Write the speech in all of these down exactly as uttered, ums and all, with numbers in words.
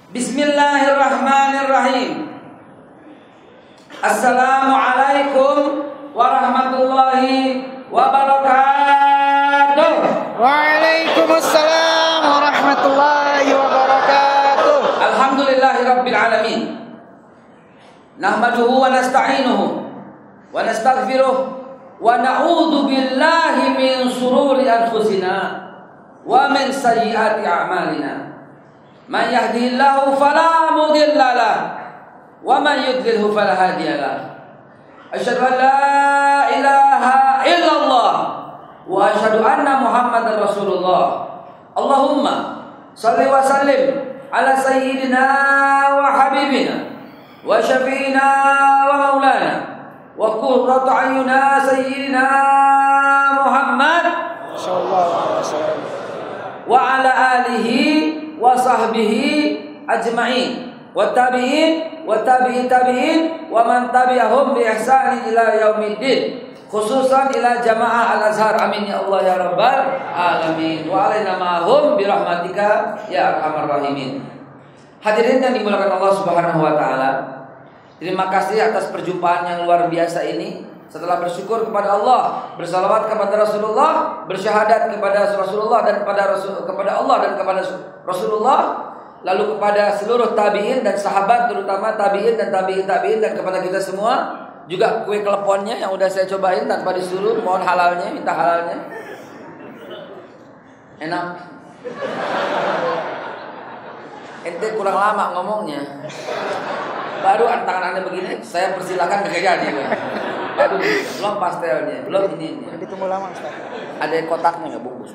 Bismillahirrahmanirrahim. Assalamualaikum warahmatullahi wabarakatuh. Waalaikumsalam warahmatullahi wabarakatuh. Alhamdulillahi rabbil alamin. Nahmaduhu wa nasta'inuhu wa nastaghfiruh wa na'udzu billahi min shururi anfusina wa min sayyiati a'malina. Man yahdihillahu fala mudilla lahu wa man yudlilhu fala hadiya lahu. Asyhadu an la ilaha illallah wa asyhadu anna Muhammadar Rasulullah. Allahumma shalli wa sallim ala sayyidina wa habibina wa syafiina wa maulana wa qurratu ayyuna sayyidina Muhammad Sallallahu alaihi wasallam wa ala alihi wa sahbihi ajma'in wa tabi'in wa tabi'i tabi'in wa man tabi'ahum bi ihsan ila yaumiddin, khususan ila jamaah al-Azhar, amin ya Allah ya rabbal alamin, wa alaina ma'hum bi rahmatika ya arhamar rahimin. Hadirin yang dimuliakan Allah Subhanahu wa taala, terima kasih atas perjumpaan yang luar biasa ini. Setelah bersyukur kepada Allah, bersalawat kepada Rasulullah, bersyahadat kepada Rasulullah dan kepada Rasul, kepada Allah dan kepada Rasulullah, lalu kepada seluruh tabi'in dan sahabat, terutama tabi'in dan tabi'in tabi'in, dan kepada kita semua, juga kue keleponnya yang udah saya cobain tanpa disuruh, mohon halalnya, minta halalnya. Enak. Ente kurang lama ngomongnya. Baru tangan Anda begini, saya persilakan kerjanya. Baru belum pastelnya, belum ini. Ditunggu lama, Ustaz. Ada kotaknya nggak bungkus?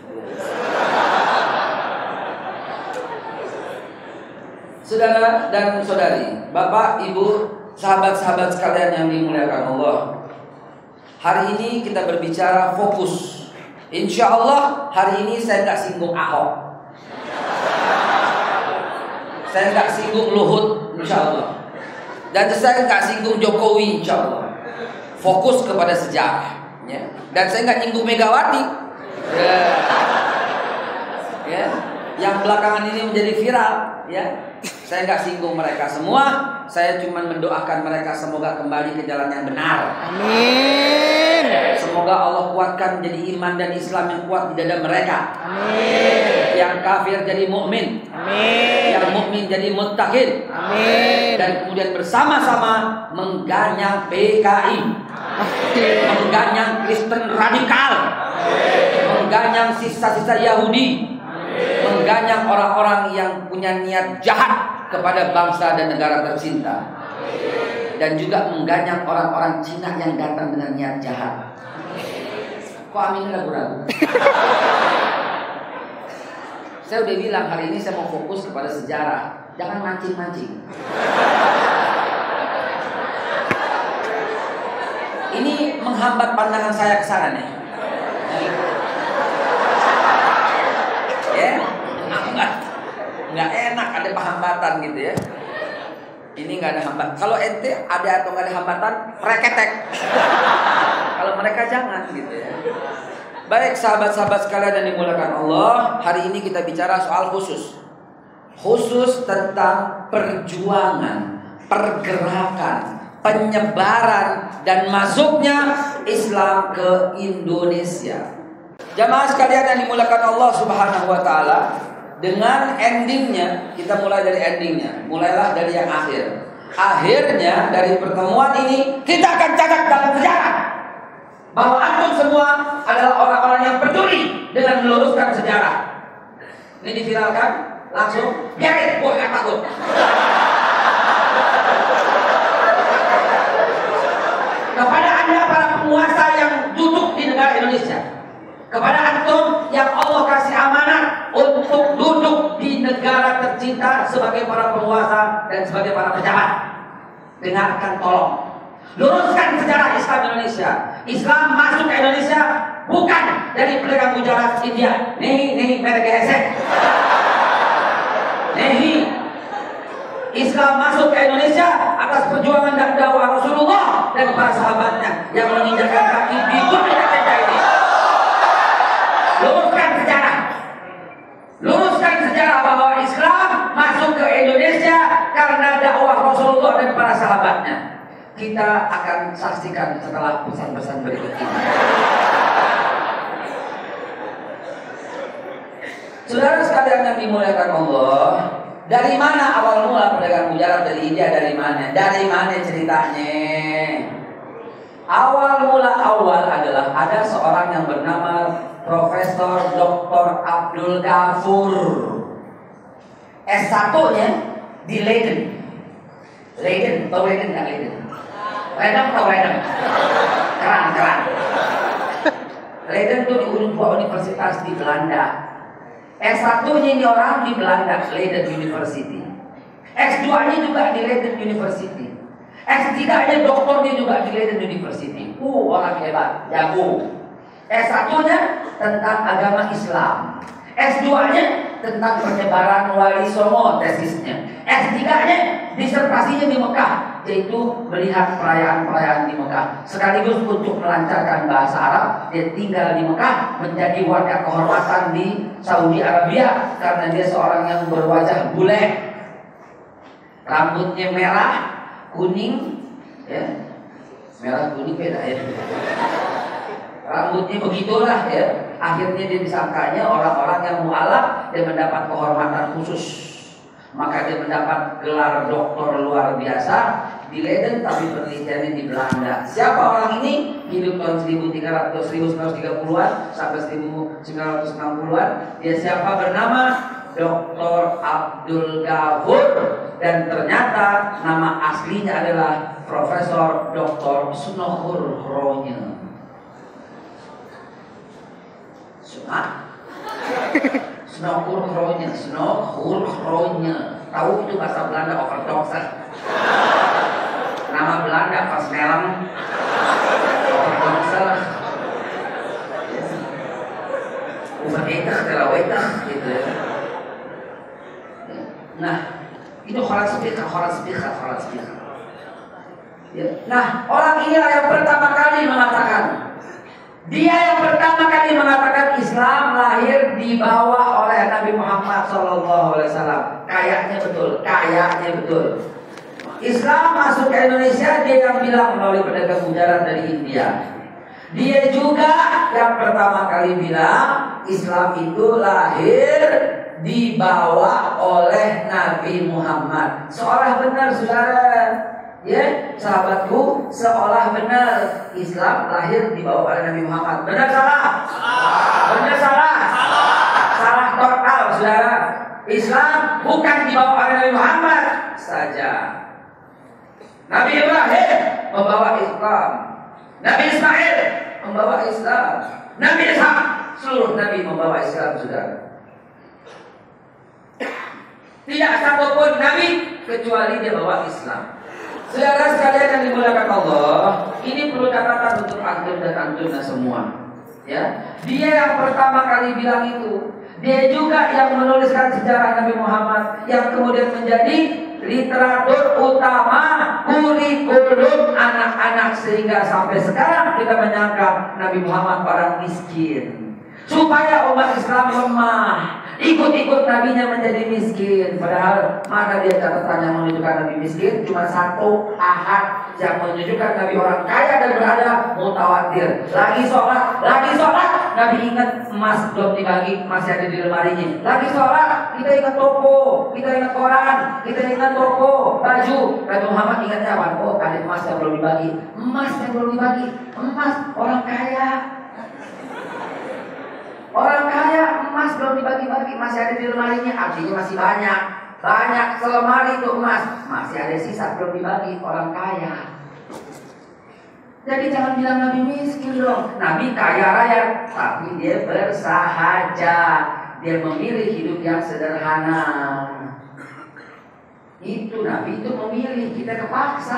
Saudara dan saudari, Bapak, Ibu, sahabat-sahabat sekalian yang dimuliakan Allah, hari ini kita berbicara fokus. Insya Allah hari ini saya nggak singgung Ahok, saya nggak singgung Luhut, Insya Allah, dan saya nggak singgung Jokowi, Insya Allah. Fokus kepada sejarah, ya. Dan saya nggak nyinggung Megawati, ya. Ya. Yang belakangan ini menjadi viral, ya. Saya nggak singgung mereka semua. Saya cuma mendoakan mereka semoga kembali ke jalan yang benar. Amin. Semoga Allah kuatkan menjadi iman dan Islam yang kuat di dada mereka. Amin. Yang kafir jadi mukmin. Amin. Yang mukmin jadi muttaqin. Amin. Dan kemudian bersama-sama mengganyang P K I, mengganyang Kristen radikal, mengganyang sisa-sisa Yahudi, mengganyang orang-orang yang punya niat jahat kepada bangsa dan negara tercinta, dan juga mengganyang orang-orang Cina yang datang dengan niat jahat. Kok amin ragu-ragu? Saya udah bilang hari ini saya mau fokus kepada sejarah, jangan mancing-mancing. Ini menghambat pandangan saya ke sana nih. Ya, enggak, enggak enak ada penghambatan gitu ya. Ini enggak ada hambatan. Kalau ente ada atau enggak ada hambatan, reketek. Kalau mereka jangan gitu ya. Baik sahabat-sahabat sekalian yang dimuliakan Allah, hari ini kita bicara soal khusus. Khusus tentang perjuangan, pergerakan, penyebaran dan masuknya Islam ke Indonesia. Jamaah sekalian yang dimuliakan Allah Subhanahu wa taala, dengan endingnya, kita mulai dari endingnya, mulailah dari yang akhir. Akhirnya dari pertemuan ini kita akan catat dalam sejarah bahwa antum semua adalah orang-orang yang peduli dengan meluruskan sejarah. Ini diviralkan langsung, biarin, gue gak takut. Kepada anda para penguasa yang duduk di negara Indonesia, kepada antum yang Allah kasih amanah untuk duduk di negara tercinta sebagai para penguasa dan sebagai para pejabat, dengarkan tolong, luruskan sejarah Islam Indonesia. Islam masuk ke Indonesia bukan dari pedagang Gujarat India. Nih, nih, mereka hesek. Nih, Islam masuk ke Indonesia atas perjuangan dan dakwah Rasulullah dan para sahabatnya yang menginjakkan kaki di bumi Indonesia ini. Luruskan sejarah, luruskan sejarah bahwa Islam masuk ke Indonesia saksikan setelah pesan-pesan berikut ini. Saudara sekalian yang dimuliakan Allah, dari mana awal mula pedagang mujarab dari India? Dari mana? Dari mana ceritanya? Awal mula awal adalah ada seorang yang bernama Profesor doktor Abdul Ghafur. S satu-nya di Leiden. Leiden, atau Leiden nggak Leiden? Leiden atau Leiden? Keren, keren. Leiden itu di sebuah universitas di Belanda. S satu-nya ini orang di Belanda, Leiden University. S dua-nya juga di Leiden University. S tiga-nya doktornya juga di Leiden University. Uh, orang hebat, jago. S satu-nya tentang agama Islam. S dua-nya tentang penyebaran wali songo tesisnya. S tiga-nya disertasinya di Mekah, yaitu melihat perayaan-perayaan di Mekah. Sekaligus untuk melancarkan bahasa Arab, dia tinggal di Mekah, menjadi warga kehormatan di Saudi Arabia karena dia seorang yang berwajah bule, rambutnya merah, kuning, ya, merah kuning beda ya. Rambutnya begitulah ya. Akhirnya dia disangkanya orang-orang yang mualaf dan mendapat kehormatan khusus. Maka dia mendapat gelar doktor luar biasa di Leiden, tapi penelitiannya di Belanda. Siapa orang ini? Hidup tahun seribu tiga ratus, seribu sembilan ratus tiga puluhan sampai seribu sembilan ratus enam puluhan. Dia siapa? Bernama doktor Abdul Ghafur, dan ternyata nama aslinya adalah Profesor doktor Sunokhur Khronya. Sunah Sunokhur Khronya, Sunokhur Khronya. Tahu itu bahasa Belanda overdox. Nama Belanda pas melem overdox. Uveretah, telawetah gitu ya. Nah, itu kholat sepikah, kholat sepikah, kholat sepikah. Nah, orang inilah yang pertama kali mengatakan, dia yang pertama kali mengatakan Islam lahir dibawa oleh Nabi Muhammad shallallahu alaihi wasallam. Kayaknya betul, kayaknya betul. Islam masuk ke Indonesia, dia yang bilang melalui pedagang mujarab dari India. Dia juga yang pertama kali bilang Islam itu lahir dibawa oleh Nabi Muhammad. Seolah benar, saudara. Ya, sahabatku, seolah benar Islam lahir dibawa oleh Nabi Muhammad. Benar salah? Benar salah? Salah total, saudara. Islam bukan dibawa oleh Nabi Muhammad saja. Nabi Ibrahim membawa Islam, Nabi Ismail membawa Islam, Nabi Ishak, seluruh Nabi membawa Islam, saudara. Tidak satupun Nabi kecuali dia bawa Islam. Saudara sekalian yang dimuliakan Allah, ini perlu catatan untuk antum dan antuna semua. Ya, dia yang pertama kali bilang itu. Dia juga yang menuliskan sejarah Nabi Muhammad, yang kemudian menjadi literatur utama kurikulum anak-anak, sehingga sampai sekarang kita menyangka Nabi Muhammad orang miskin, supaya umat Islam lemah, ikut-ikut nabinya menjadi miskin. Padahal mana dia catatan yang menunjukkan Nabi miskin? Cuma satu ahad yang menunjukkan Nabi orang kaya dan berada mutawatir. Lagi sholat, lagi sholat, Nabi ingat emas belum dibagi, masih ada di lemarinya. Lagi sholat, kita ingat toko, kita ingat koran, kita ingat toko, baju. Nabi Muhammad ingatnya apa? Oh, ada emas yang belum dibagi. Emas yang belum dibagi, emas orang kaya. Orang kaya, emas belum dibagi-bagi, masih ada di lemarinya, artinya masih banyak. Banyak selemari itu emas, masih ada sisa belum dibagi, orang kaya. Jadi jangan bilang Nabi miskin dong. Nabi kaya raya, tapi dia bersahaja. Dia memilih hidup yang sederhana. Itu Nabi itu memilih, kita kepaksa.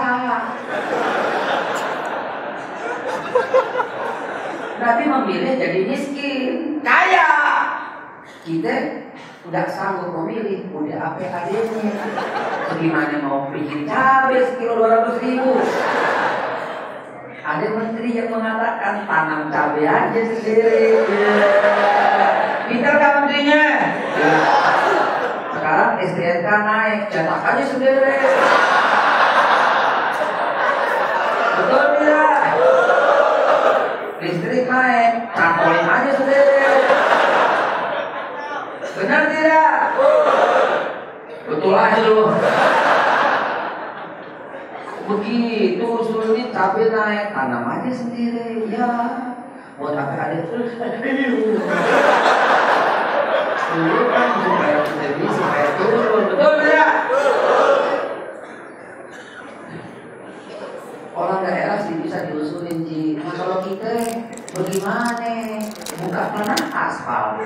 Nabi memilih jadi miskin, kaya. Kita tidak sanggup memilih, udah apa adanya. Bagaimana mau bikin cabai sekilo dua ratus ribu? Ada menteri yang mengatakan tanam cabai aja sendiri. Pintar kan menterinya? Ya. Sekarang S D N K naik, cetak aja sendiri. Betul tidak? cantolin aja sendiri. Benar tidak? Betul aja lu. Begitu sulit cabai naik, tanam aja sendiri. Ya, buat apa ada terus? Dulu kan supaya jadi supaya turun, betul tidak? Orang daerah sih bisa diusulin Ji. Nah kalau kita bagaimana? Buka tanah aspal,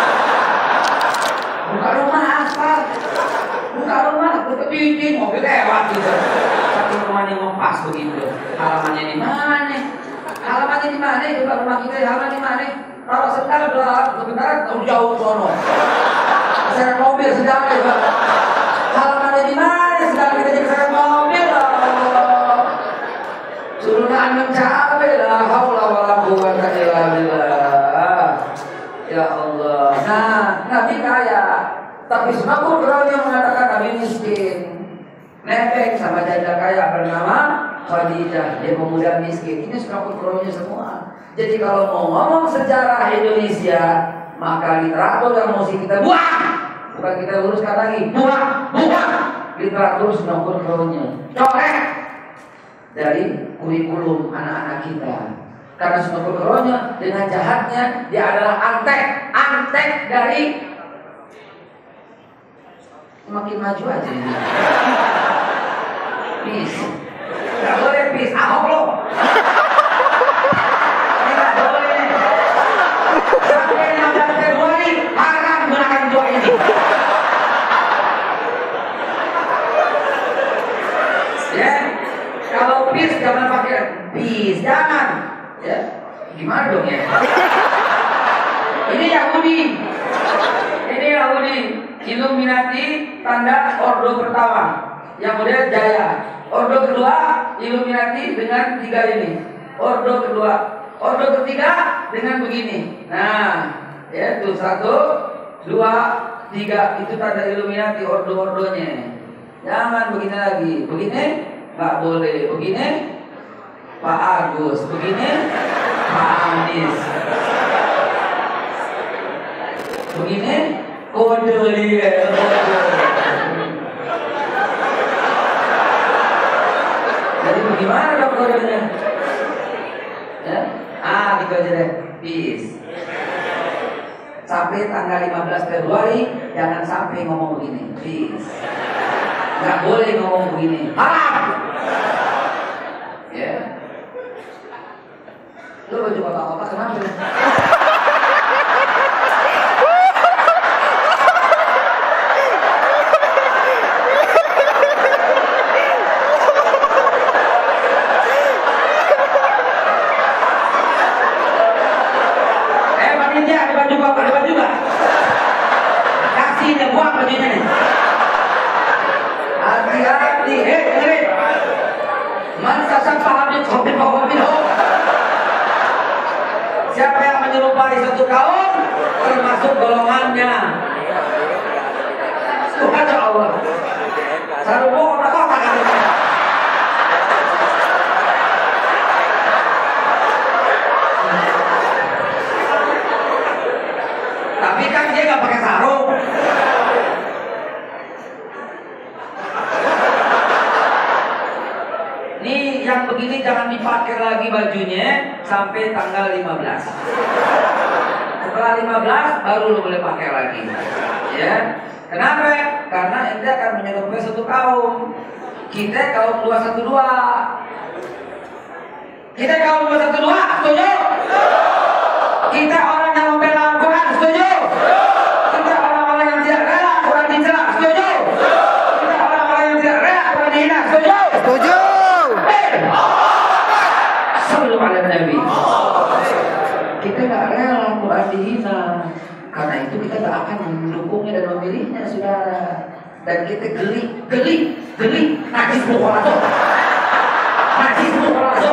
buka rumah aspal, buka rumah berkepiting mobil lewat gitu. Satu rumahnya ngepas begitu. Halamannya di mana? Halamannya di mana? Buka rumah kita halaman di mana? Kalau sebentar udah sebentar jauh sono. Seret mobil sedang juga. Halamannya di mana? Sedang kita jadi seret mobil. Suruh nanam cabai lah. Haula wala quwwata illa billah. Ya Allah. Nah, Nabi kaya, tapi Abu Hurairah mengatakan Nabi miskin. Nebeng sama janda kaya bernama Khadijah, dia pemuda miskin. Ini Abu Hurairah semua. Jadi kalau mau ngomong sejarah Indonesia, maka literatur yang mesti kita buang, bukan kita luruskan lagi, buang, buang literatur Abu Hurairah, coret dari kurikulum anak-anak kita. Karena Abu Hurairah dengan jahatnya dia adalah antek, antek dari makin maju aja ini. Peace, nggak boleh peace, ahok lo. Sampai enam belas Februari haram gunakan doa ini. Ya, kalau peace jangan pakai peace, jangan. Ya, gimana dong ya? Ini Yahudi, ini Yahudi, Illuminati tanda Ordo pertama, yang model Jaya. Ordo kedua Illuminati dengan tiga ini. Ordo kedua, Ordo ketiga dengan begini. Nah, ya itu satu, dua, tiga itu tanda Illuminati ordo-ordonya. Jangan begini lagi, begini nggak boleh, begini Pak Agus, begini Pak Anies, begini kode dia. Jadi bagaimana dong kodenya? Ya? Ah, gitu aja deh. Peace. Sampai tanggal lima belas Februari jangan sampai ngomong begini. Peace. Nggak boleh ngomong begini. Haram. Ya. Lu baju kotak-kotak kenapa? Siapa yang menyerupai satu kaum termasuk golongannya. Subhanallah Allah. Sarubo kota-kota kan. Tapi kan dia nggak pakai sarung. Nih yang begini jangan dipakai lagi bajunya sampai tanggal lima belas. Setelah lima belas baru lo boleh pakai lagi. Ya. Kenapa? Karena ente akan menyerupai satu kaum. Kita kaum dua satu dua. Kita kaum dua satu dua, setuju? Kita orang yang membela Al-Quran, setuju? Kita orang-orang yang tidak rela Quran dicela, setuju? Kita orang-orang yang tidak rela Quran dihina, setuju? Setuju. Sallu ala Nabi. Kita nggak rela Quran dihina, karena itu kita nggak akan mendukungnya dan memilihnya, saudara. Dan kita geli, geli, geli, najis mukhalato, najis mukhalato.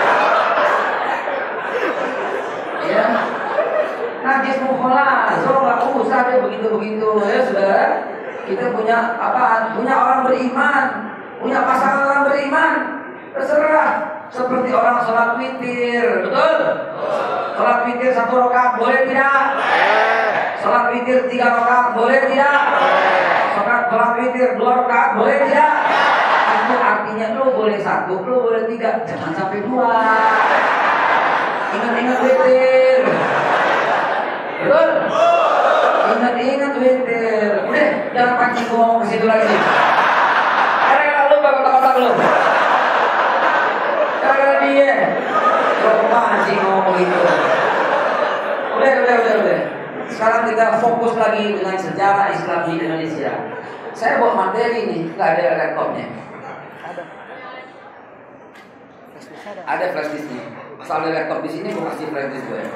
Ya, najis mukhalato, nggak usah deh begitu-begitu ya, saudara. Kita punya apa? Punya orang beriman, punya pasangan orang beriman. Terserah, seperti orang sholat witir, betul? Sholat witir satu rakaat boleh tidak? Sholat witir tiga rakaat boleh tidak? Sholat sholat witir dua rakaat boleh tidak? Itu artinya lu boleh satu, lu boleh tiga, jangan sampai dua. Ingat-ingat witir. Betul? Ingat-ingat witir. Udah, jangan pancing gua ngomong ke situ lagi. Karena lu bakal-bakal lu. Karena dia. Gua pancing ngomong itu. Udah, udah, udah, udah. Sekarang kita fokus lagi dengan sejarah Islam di Indonesia. Saya bawa materi nih, nggak ada laptopnya. Ada flash disknya. Asal ada laptop di sini, gua kasih flash disk gue.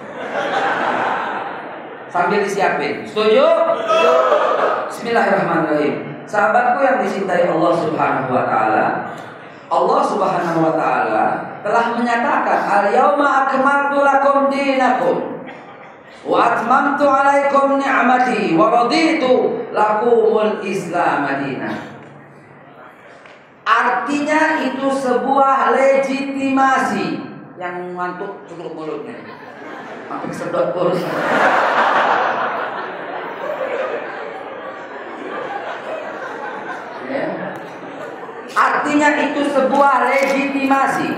Sambil disiapin. Setuju? Setuju. Bismillahirrahmanirrahim. Sahabatku yang dicintai Allah Subhanahu wa taala, Allah Subhanahu wa taala telah menyatakan, "Al-yauma akmaltu lakum dinakum wa atmamtu 'alaikum ni'mati wa raditu lakumul Islam madinah." Artinya itu sebuah legitimasi. Yang ngantuk cukup mulutnya. Sampai kesedot kurus. Ya. Artinya itu sebuah legitimasi.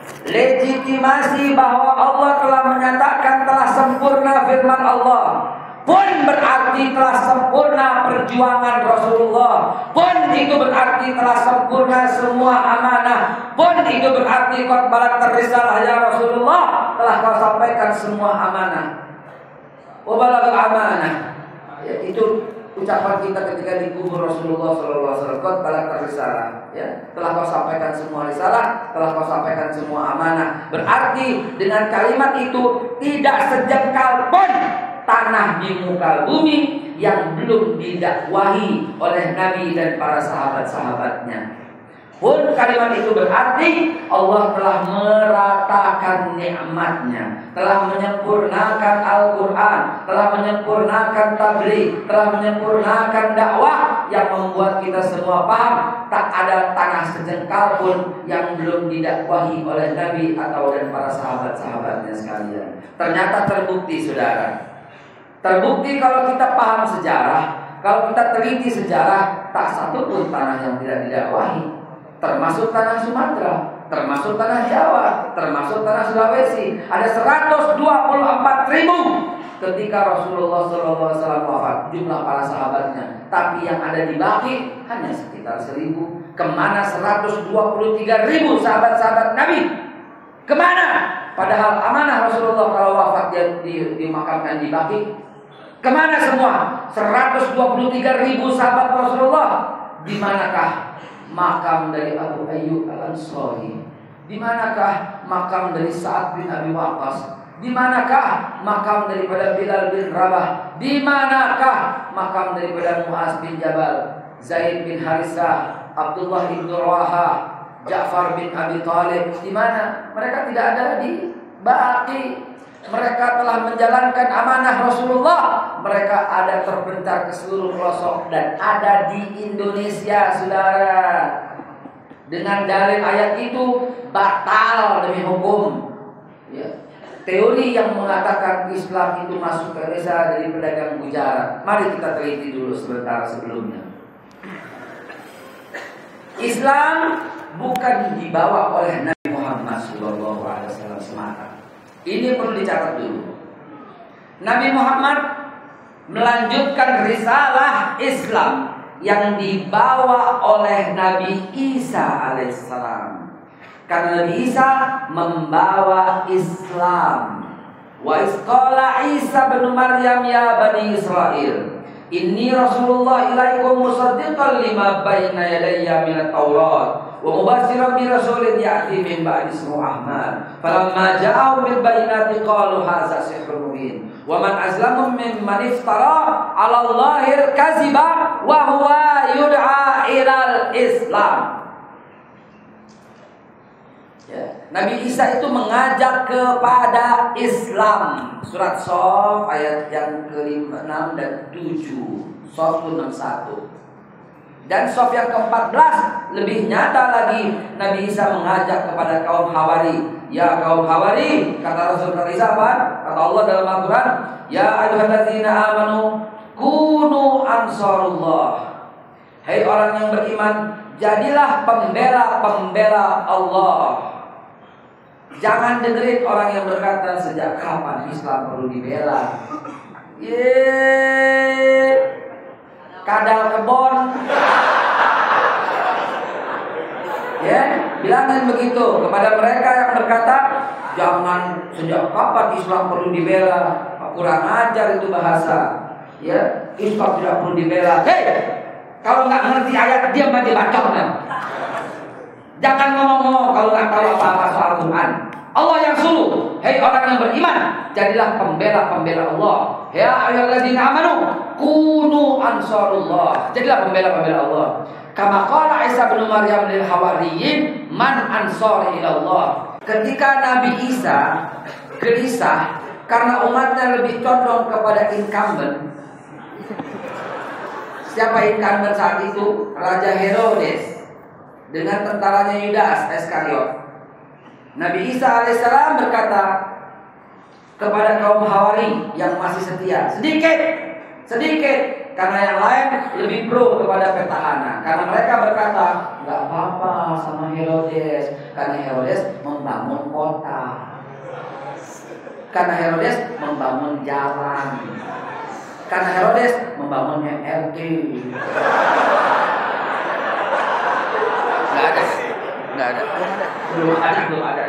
Legitimasi bahwa Allah telah menyatakan telah sempurna firman Allah. Pun berarti telah sempurna perjuangan Rasulullah. Pun itu berarti telah sempurna semua amanah. Pun itu berarti qad balagta risalah ya Rasulullah, telah kau sampaikan semua amanah. Wa balagal amanah. Ya, itu ucapan kita ketika dikubur Rasulullah sallallahu alaihi wasallam. Qad balagta risalah, ya, telah kau sampaikan semua risalah, telah kau sampaikan semua amanah. Berarti dengan kalimat itu tidak sejengkal pun tanah di muka bumi yang belum didakwahi oleh Nabi dan para sahabat-sahabatnya. Pun kalimat itu berarti Allah telah meratakan nikmatnya, telah menyempurnakan Al-Quran, telah menyempurnakan tabligh, telah menyempurnakan dakwah yang membuat kita semua paham tak ada tanah sejengkal pun yang belum didakwahi oleh Nabi atau dan para sahabat-sahabatnya sekalian. Ternyata terbukti, saudara. Terbukti kalau kita paham sejarah, kalau kita teliti sejarah, tak satu pun tanah yang tidak didakwahi. Termasuk tanah Sumatera, termasuk tanah Jawa, termasuk tanah Sulawesi. Ada seratus dua puluh empat ribu ketika Rasulullah shallallahu alaihi wasallam wafat, jumlah para sahabatnya. Tapi yang ada di Baqi hanya sekitar seribu. Kemana seratus dua puluh tiga ribu sahabat-sahabat Nabi? Kemana? Padahal amanah Rasulullah kalau wafat dia di, dimakamkan di Baqi. Kemana semua seratus dua puluh tiga ribu sahabat Rasulullah? Di manakah makam dari Abu Ayyub Al-Ansari? Di manakah makam dari Sa'ad bin Abi Waqqas? Di manakah makam daripada Bilal bin Rabah? Di manakah makam daripada Muaz bin Jabal, Zaid bin Harisah, Abdullah bin Rawaha, Ja'far bin Abi Thalib? Di mana? Mereka tidak ada di Baqi. Mereka telah menjalankan amanah Rasulullah. Mereka ada terpencar ke seluruh pelosok dan ada di Indonesia, saudara. Dengan dalil ayat itu batal demi hukum, ya. Teori yang mengatakan Islam itu masuk ke Indonesia dari pedagang bujara. Mari kita teliti dulu sebentar sebelumnya. Islam bukan dibawa oleh Nabi Muhammad shallallahu alaihi wasallam semata. Ini perlu dicatat dulu. Nabi Muhammad melanjutkan risalah Islam yang dibawa oleh Nabi Isa alaihissalam. Karena Nabi Isa membawa Islam. Wa isqala Isa bin Maryam ya Bani Israel, inni Rasulullah ilaikum musaddiqan lima baina yadayya minat Taurat wa mubashiran bi rasulin ya'ti min ba'di ismuhu Ahmad. Falamma ja'ahum bil bayyinati qalu hadza sihrun mubin. Wa man azlamu mimman iftara 'ala Allahil kaziba wa huwa yud'a ilal Islam. Ya. Nabi Isa itu mengajak kepada Islam. Surat Shaf ayat yang kelima, enam dan tujuh. Shaf enam satu. Dan Shaf yang keempat belas lebih nyata lagi. Nabi Isa mengajak kepada kaum Hawari. Ya kaum Hawari, kata Rasul Isa apa? Kata Allah dalam Al-Quran, ya ayyuhalladzina amanu kunu ansarullah. Hai orang yang beriman, jadilah pembela-pembela Allah. Jangan dengerin orang yang berkata sejak kapan Islam perlu dibela. Yeay, kadal kebon. Ya, bilangin begitu kepada mereka yang berkata, jangan sejak kapan Islam perlu dibela. Kurang ajar itu bahasa. Ya, Islam tidak perlu dibela. Hei, kalau nggak ngerti ayat diam aja bacotnya. Jangan ngomong-ngomong kalau nggak tahu apa-apa soal Quran. Allah yang suruh, hei orang yang beriman, jadilah pembela-pembela Allah. Ya ayyuhalladzina amanu kunu ansarullah. Jadilah pembela-pembela Allah. Kama qala Isa bin Maryam lil hawariyin, man ansari ila Allah. Ketika Nabi Isa gelisah karena umatnya lebih condong kepada incumbent. Siapa incumbent saat itu? Raja Herodes dengan tentaranya Yudas Iskariot. Nabi Isa alaihissalam berkata kepada kaum Hawari yang masih setia, sedikit, sedikit, karena yang lain lebih pro kepada petahana. Karena mereka berkata, nggak apa-apa sama Herodes, karena Herodes membangun kota, karena Herodes membangun jalan, karena Herodes membangun M R T. Nggak ada, nggak ada, belum ada, belum ada.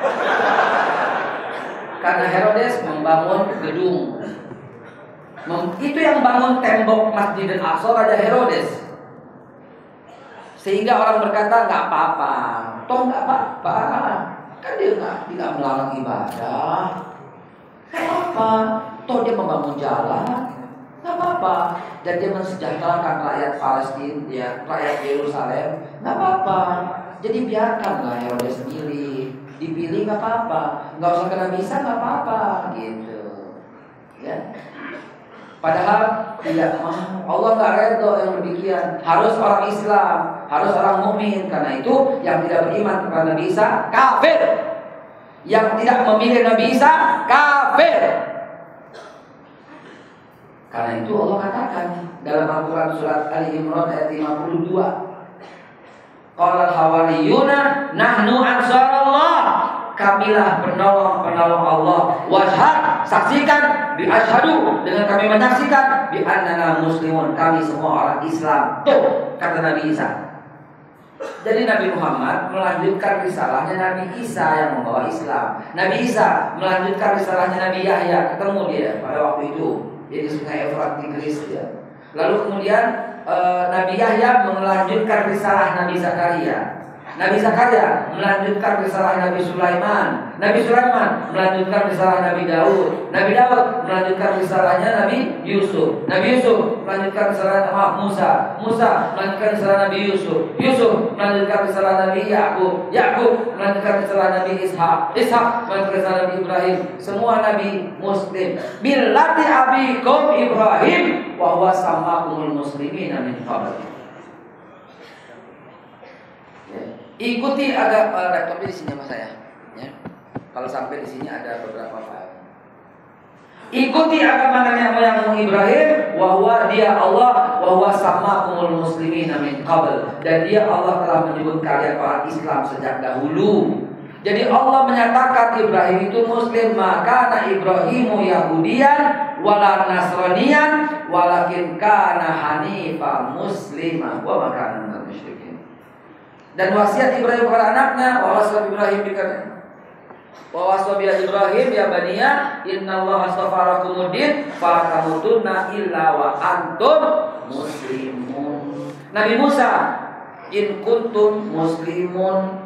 Karena Herodes membangun gedung. Mem- itu yang bangun tembok Masjidil Aqsa Raja Herodes. Sehingga orang berkata nggak apa-apa, toh nggak apa-apa, kan dia nggak tidak melarang ibadah. Nggak apa, toh dia membangun jalan, nggak apa-apa. Dan dia mensejahterakan rakyat Palestina, ya, rakyat Yerusalem, nggak apa-apa. Jadi biarkanlah Herodes sendiri, dipilih nggak apa-apa, nggak usah kena bisa nggak apa-apa, gitu. Ya. Padahal tidak mau. Allah nggak redho yang demikian. Harus orang Islam, harus orang mukmin. Karena itu yang tidak beriman kepada Nabi Isa kafir. Yang tidak memilih Nabi Isa kafir. Karena itu Allah katakan dalam Al-Quran surat Ali Imran ayat lima puluh dua. Qala al-hawariyuna nahnu ansarullah. Kamilah penolong-penolong Allah. Washhad, saksikan, bi asyhadu, dengan kami menyaksikan bi annana muslimun, kami semua orang Islam. Tuh kata Nabi Isa. Jadi Nabi Muhammad melanjutkan risalahnya Nabi Isa yang membawa Islam. Nabi Isa melanjutkan risalahnya Nabi Yahya, ketemu dia pada waktu itu di Sungai Efrat Tigris ya. Lalu kemudian e, Nabi Yahya melanjutkan risalah Nabi Zakaria. Nabi Zakaria melanjutkan risalah Nabi Sulaiman. Nabi Sulaiman melanjutkan risalah Nabi Daud. Nabi Daud melanjutkan risalahnya Nabi Yusuf. Nabi Yusuf melanjutkan risalah Nabi Musa. Musa melanjutkan risalah Nabi Yusuf. Yusuf melanjutkan risalah Nabi Yakub. Yakub melanjutkan risalah Nabi Ishak. Ishak melanjutkan risalah Nabi Ibrahim. Semua Nabi Muslim. Millati abikum Ibrahim wa huwa sammakumul muslimina min qabl. Ikuti agama uh, laptopnya di sini sama saya. Ya. Kalau sampai di sini ada beberapa file. Ikuti agama nenek moyangmu Ibrahim, wahwa dia Allah, wahwa sammakumul muslimina min qabl, dan dia Allah telah menyebut kalian orang Islam sejak dahulu. Jadi Allah menyatakan Ibrahim itu Muslim, maka na Ibrahimu Yahudian wala Nasranian, walakin kana hanifa muslimah wa makana minal musyrikin. Dan wasiat Ibrahim kepada anaknya, wa wasa Ibrahim bikana wa wasa bi Ibrahim ya baniya innallaha astafarakumud-din fala tamutunna illa wa antum muslimun. Nabi Musa, in kuntum muslimun.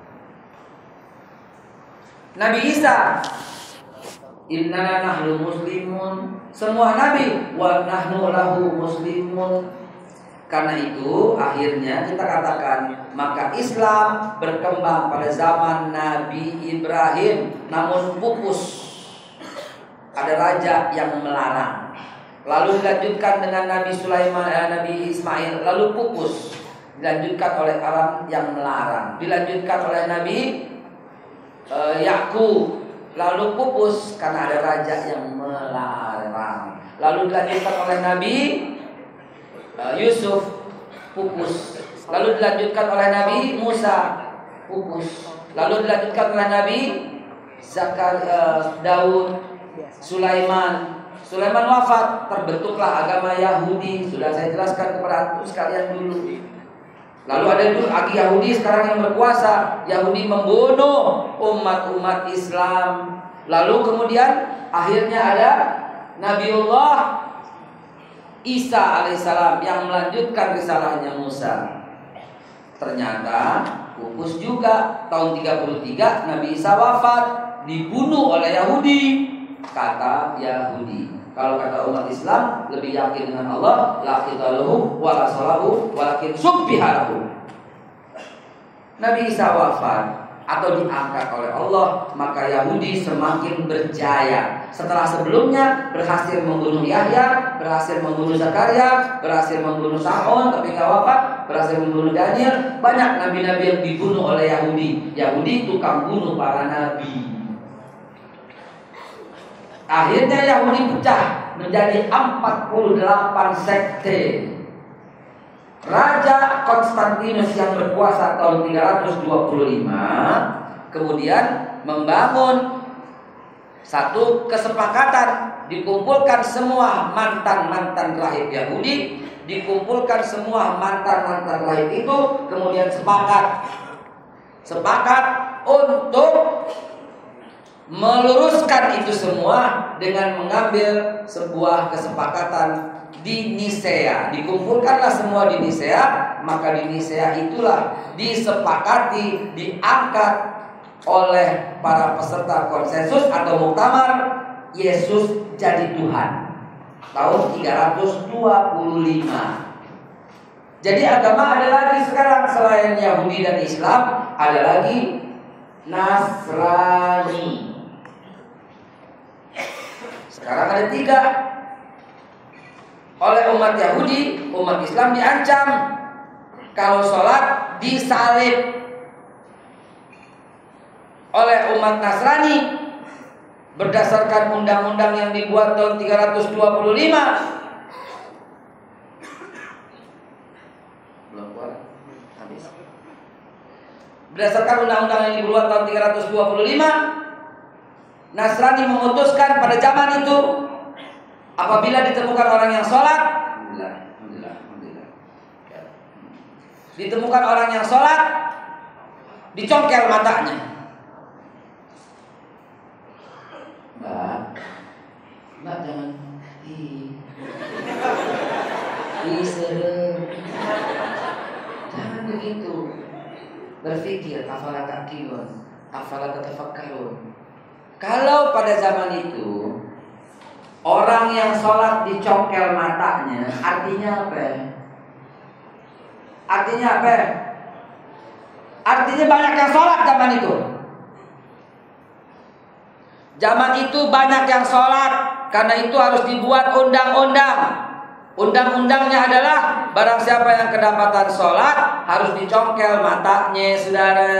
Nabi Isa, inna nahnu muslimun. Semua nabi, wa nahnu lahu muslimun. Karena itu akhirnya kita katakan maka Islam berkembang pada zaman Nabi Ibrahim, namun pupus. Ada raja yang melarang. Lalu dilanjutkan dengan Nabi Sulaiman, eh, Nabi Ismail, lalu pupus. Dilanjutkan oleh orang yang melarang. Dilanjutkan oleh Nabi eh, Yakub, lalu pupus karena ada raja yang melarang. Lalu dilanjutkan oleh Nabi uh, Yusuf, pupus. Lalu dilanjutkan oleh Nabi Musa, pupus. Lalu dilanjutkan oleh Nabi Zakar, uh, Daud, Sulaiman. Sulaiman wafat, terbentuklah agama Yahudi. Sudah saya jelaskan kepada antum sekalian dulu. Lalu ada dulu lagi Yahudi sekarang yang berkuasa. Yahudi membunuh umat-umat Islam. Lalu kemudian akhirnya ada Nabiullah Isa alaihissalam yang melanjutkan risalahnya Musa. Ternyata pupus juga. Tahun tiga puluh tiga Nabi Isa wafat, dibunuh oleh Yahudi. Kata Yahudi, kalau kata umat Islam lebih yakin dengan Allah, la qitaluhu wa la salahu walakin subbihalahu. Nabi Isa wafat atau diangkat oleh Allah, maka Yahudi semakin berjaya. Setelah sebelumnya berhasil membunuh Yahya, berhasil membunuh Zakaria, berhasil membunuh Sa'on tapi nggak wafat, berhasil membunuh Daniel. Banyak nabi-nabi yang dibunuh oleh Yahudi. Yahudi tukang bunuh para nabi. Akhirnya Yahudi pecah menjadi empat puluh delapan sekte. Raja Konstantinus yang berkuasa tahun tiga ratus dua puluh lima kemudian membangun satu kesepakatan, dikumpulkan semua mantan-mantan rahib Yahudi, dikumpulkan semua mantan-mantan rahib itu, kemudian sepakat sepakat untuk meluruskan itu semua dengan mengambil sebuah kesepakatan di Nisea. Dikumpulkanlah semua di Nisea, maka di Nisea itulah disepakati, diangkat oleh para peserta konsensus atau muktamar, Yesus jadi Tuhan tahun tiga ratus dua puluh lima. Jadi agama ada lagi sekarang selain Yahudi dan Islam, ada lagi Nasrani. Sekarang ada tiga. Oleh umat Yahudi, umat Islam diancam kalau sholat disalib. Oleh umat Nasrani, berdasarkan undang-undang yang dibuat tahun tiga ratus dua puluh lima, belum keluar, habis. Berdasarkan undang-undang yang dibuat tahun tiga ratus dua puluh lima, Nasrani memutuskan pada zaman itu, apabila ditemukan orang yang sholat, alhamdulillah, alhamdulillah, alhamdulillah, ditemukan orang yang sholat, dicongkel matanya. Mbak, mbak jangan, ih, ih serem, jangan begitu. Berpikir, afala ta'qilun, afala tatafakkarun. Kalau pada zaman itu orang yang sholat dicongkel matanya, artinya apa? Artinya apa? Artinya banyak yang sholat zaman itu. Zaman itu banyak yang sholat, karena itu harus dibuat undang-undang. Undang-undangnya adalah barang siapa yang kedapatan sholat harus dicongkel matanya, saudara.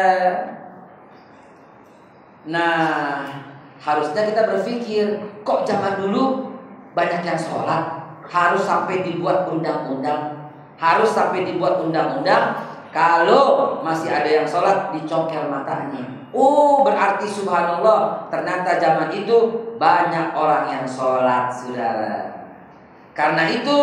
Nah, harusnya kita berpikir, kok zaman dulu banyak yang sholat, harus sampai dibuat undang-undang, harus sampai dibuat undang-undang. Kalau masih ada yang sholat dicongkel matanya, oh berarti subhanallah, ternyata zaman itu banyak orang yang sholat, saudara. Karena itu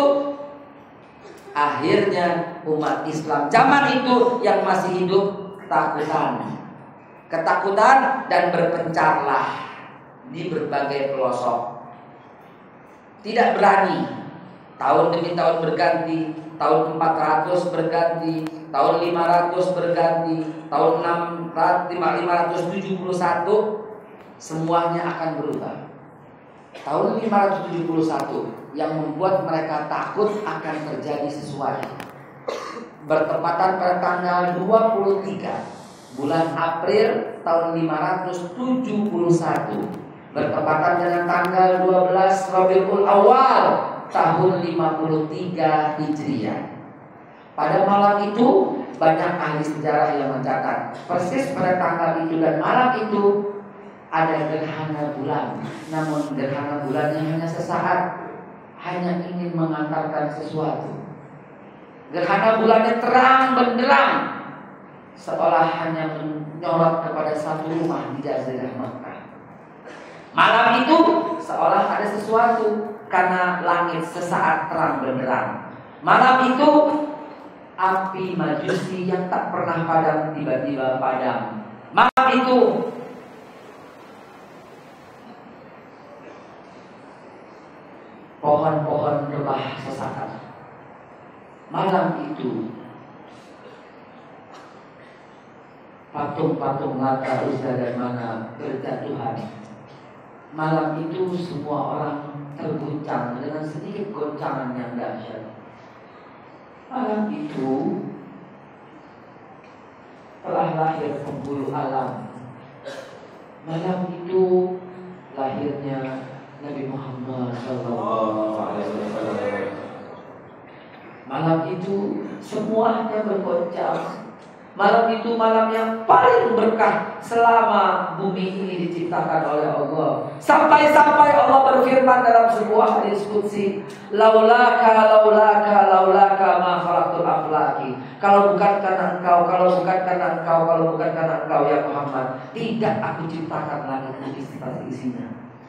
akhirnya umat Islam zaman itu yang masih hidup ketakutan, ketakutan dan berpencarlah di berbagai pelosok. Tidak berani. Tahun demi tahun berganti, tahun empat ratus berganti, tahun lima ratus berganti, tahun lima ratus tujuh puluh satu semuanya akan berubah. Tahun lima ratus tujuh puluh satu yang membuat mereka takut akan terjadi sesuatu bertepatan pada tanggal dua puluh tiga bulan April tahun lima ratus tujuh puluh satu, bertepatan dengan tanggal dua belas Rabiul Awal tahun lima puluh tiga Hijriah. Pada malam itu banyak ahli sejarah yang mencatat persis pada tanggal itu dan malam itu ada gerhana bulan, namun gerhana bulannya hanya sesaat, hanya ingin mengantarkan sesuatu. Gerhana bulannya terang benderang, seolah hanya menyorot kepada satu rumah di Jazirah Makkah. Malam itu seolah ada sesuatu, karena langit sesaat terang benderang. Malam itu api majusi yang tak pernah padam tiba-tiba padam. Malam itu pohon-pohon rebah sesaat. Malam itu patung-patung Lata, Uzza dan Manat berjatuhan. Malam itu semua orang terguncang dengan sedikit goncangan yang dahsyat. Malam itu telah lahir penghulu alam. Malam itu lahirnya Nabi Muhammad Sallallahu Alaihi Wasallam. Malam itu semuanya bergoncang. Malam itu malam yang paling berkah selama bumi ini diciptakan oleh Allah. Sampai-sampai Allah berfirman dalam sebuah hadis qudsi, laulaka laulaka laulaka ma khalaqtul aflaki. Kalau bukan karena engkau, kalau bukan karena engkau, kalau bukan karena engkau ya Muhammad, tidak aku ciptakan langit bumi serta isinya.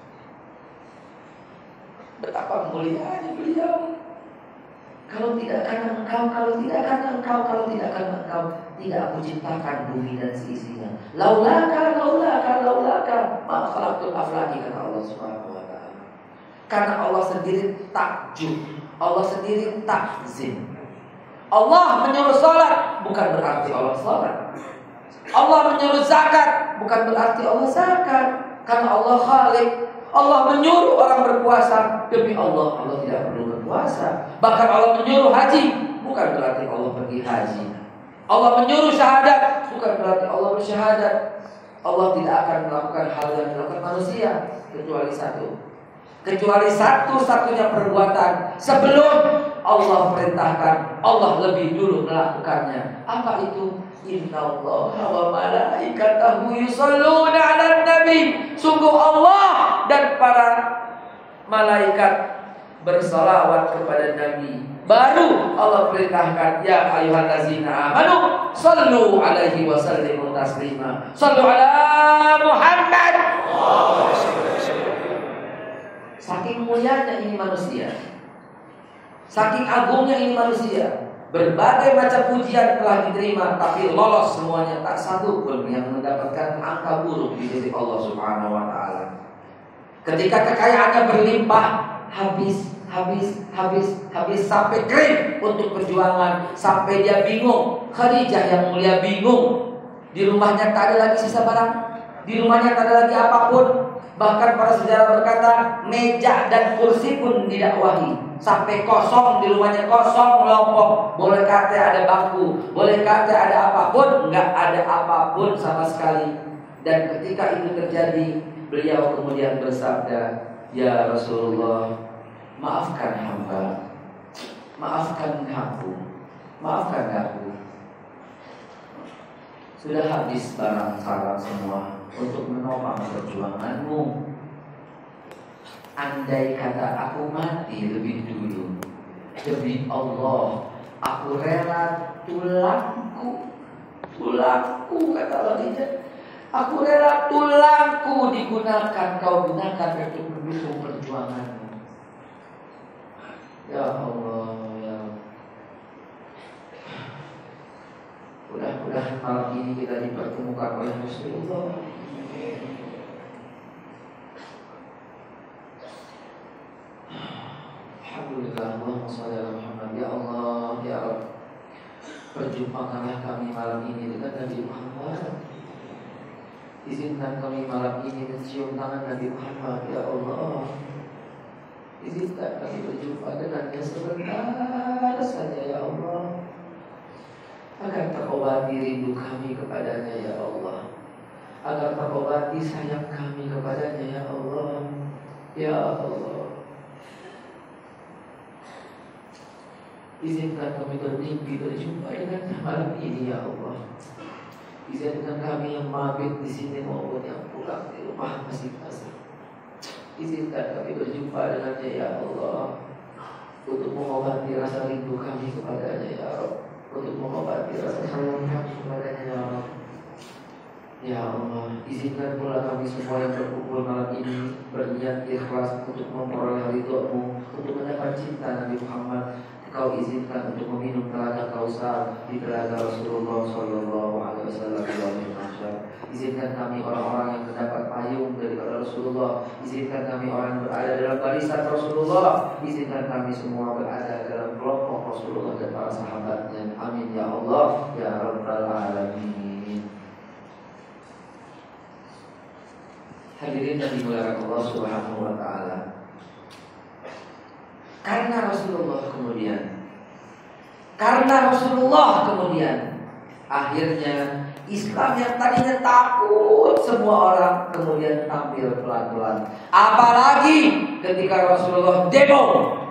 Betapa mulianya beliau. Kalau tidak karena engkau, kalau tidak karena engkau, kalau tidak karena engkau, tidak aku ciptakan bumi dan seisinya. Laulaka, laulaka, laulaka, ma khalaqtul aflaki, kata Allah Subhanahu wa taala. Karena Allah sendiri takjub, Allah sendiri takzim. Allah menyuruh salat, bukan berarti Allah salat. Allah menyuruh zakat, bukan berarti Allah zakat. Karena Allah Khaliq. Allah menyuruh orang berpuasa, demi Allah, Allah tidak perlu berpuasa. Bahkan Allah menyuruh haji, bukan berarti Allah pergi haji. Allah menyuruh syahadat, bukan berarti Allah bersyahadat. Allah tidak akan melakukan hal yang dilakukan manusia kecuali satu, kecuali satu-satunya perbuatan sebelum Allah perintahkan, Allah lebih dulu melakukannya. Apa itu? Innallaha wa malaikatahu yusholluna 'alan nabi. Sungguh Allah dan para malaikat bersalawat kepada Nabi. Baru Allah perintahkan, ya ayyuhallazina amanu shallu 'alaihi wa sallimu taslima. Shallu 'ala Muhammad. Saking mulianya ini manusia, saking agungnya ini manusia. Berbagai macam pujian telah diterima, tapi lolos semuanya, tak satu pun yang mendapatkan angka buruk di sisi Allah Subhanahu wa taala. Ketika kekayaannya berlimpah, habis, habis, habis, habis sampai kering untuk perjuangan, sampai dia bingung. Khadijah yang mulia bingung. Di rumahnya tak ada lagi sisa barang, di rumahnya tak ada lagi apapun. Bahkan para sejarah berkata, meja dan kursi pun didakwahi. Sampai kosong, di rumahnya kosong, melompok. Boleh kata ada bangku, boleh kata ada apapun, enggak ada apapun sama sekali. Dan ketika itu terjadi, beliau kemudian bersabda, ya Rasulullah, maafkan hamba, maafkan aku, maafkan aku. Sudah habis barang-barang semua untuk menopang perjuanganmu. Andai kata aku mati lebih dulu, demi Allah, aku rela tulangku, tulangku, kata Khadijah, aku rela tulangku digunakan, kau gunakan untuk mendukung perjuanganmu. Ya Allah, ya mudah-mudahan malam ini kita dipertemukan oleh Rasulullah. Alhamdulillah, Allahumma shalli ala Muhammad. Ya Allah, ya Rabb, perjumpakanlah kami malam ini dengan Nabi Muhammad. Izinkan kami malam ini mencium tangan Nabi Muhammad. Ya Allah, izinkan kami berjumpa dengannya sebentar saja ya Allah, agar terobati rindu kami kepadanya ya Allah, agar terobati sayang kami kepadanya ya Allah. Ya Allah, izinkan kami bermimpi berjumpa dengannya malam ini ya Allah. Izinkan kami yang mabit di sini maupun yang pulang di rumah masing-masing. Izinkan kami berjumpa dengannya ya Allah, untuk mengobati rasa rindu kami kepadanya ya Allah, untuk mengobati rasa sayang kami kepadanya ya Allah. Ya Allah, izinkan pula kami semua yang berkumpul malam ini berniat ikhlas untuk memperoleh ridho-Mu, untuk mendapat cinta Nabi Muhammad. Kau izinkan untuk meminum telaga Kausar di telaga Rasulullah Sallallahu Alaihi Wasallam. Izinkan kami orang-orang yang mendapat payung daripada Rasulullah. Izinkan kami orang yang berada dalam barisan Rasulullah. Izinkan kami semua berada dalam kelompok Rasulullah dan para sahabatnya. Amin ya Allah ya Rabbal Alamin. Hadirin yang dimuliakan Allah Subhanahu Wa Taala. Karena Rasulullah kemudian Karena Rasulullah kemudian akhirnya Islam yang tadinya takut semua orang kemudian tampil pelan-pelan. Apalagi ketika Rasulullah demo,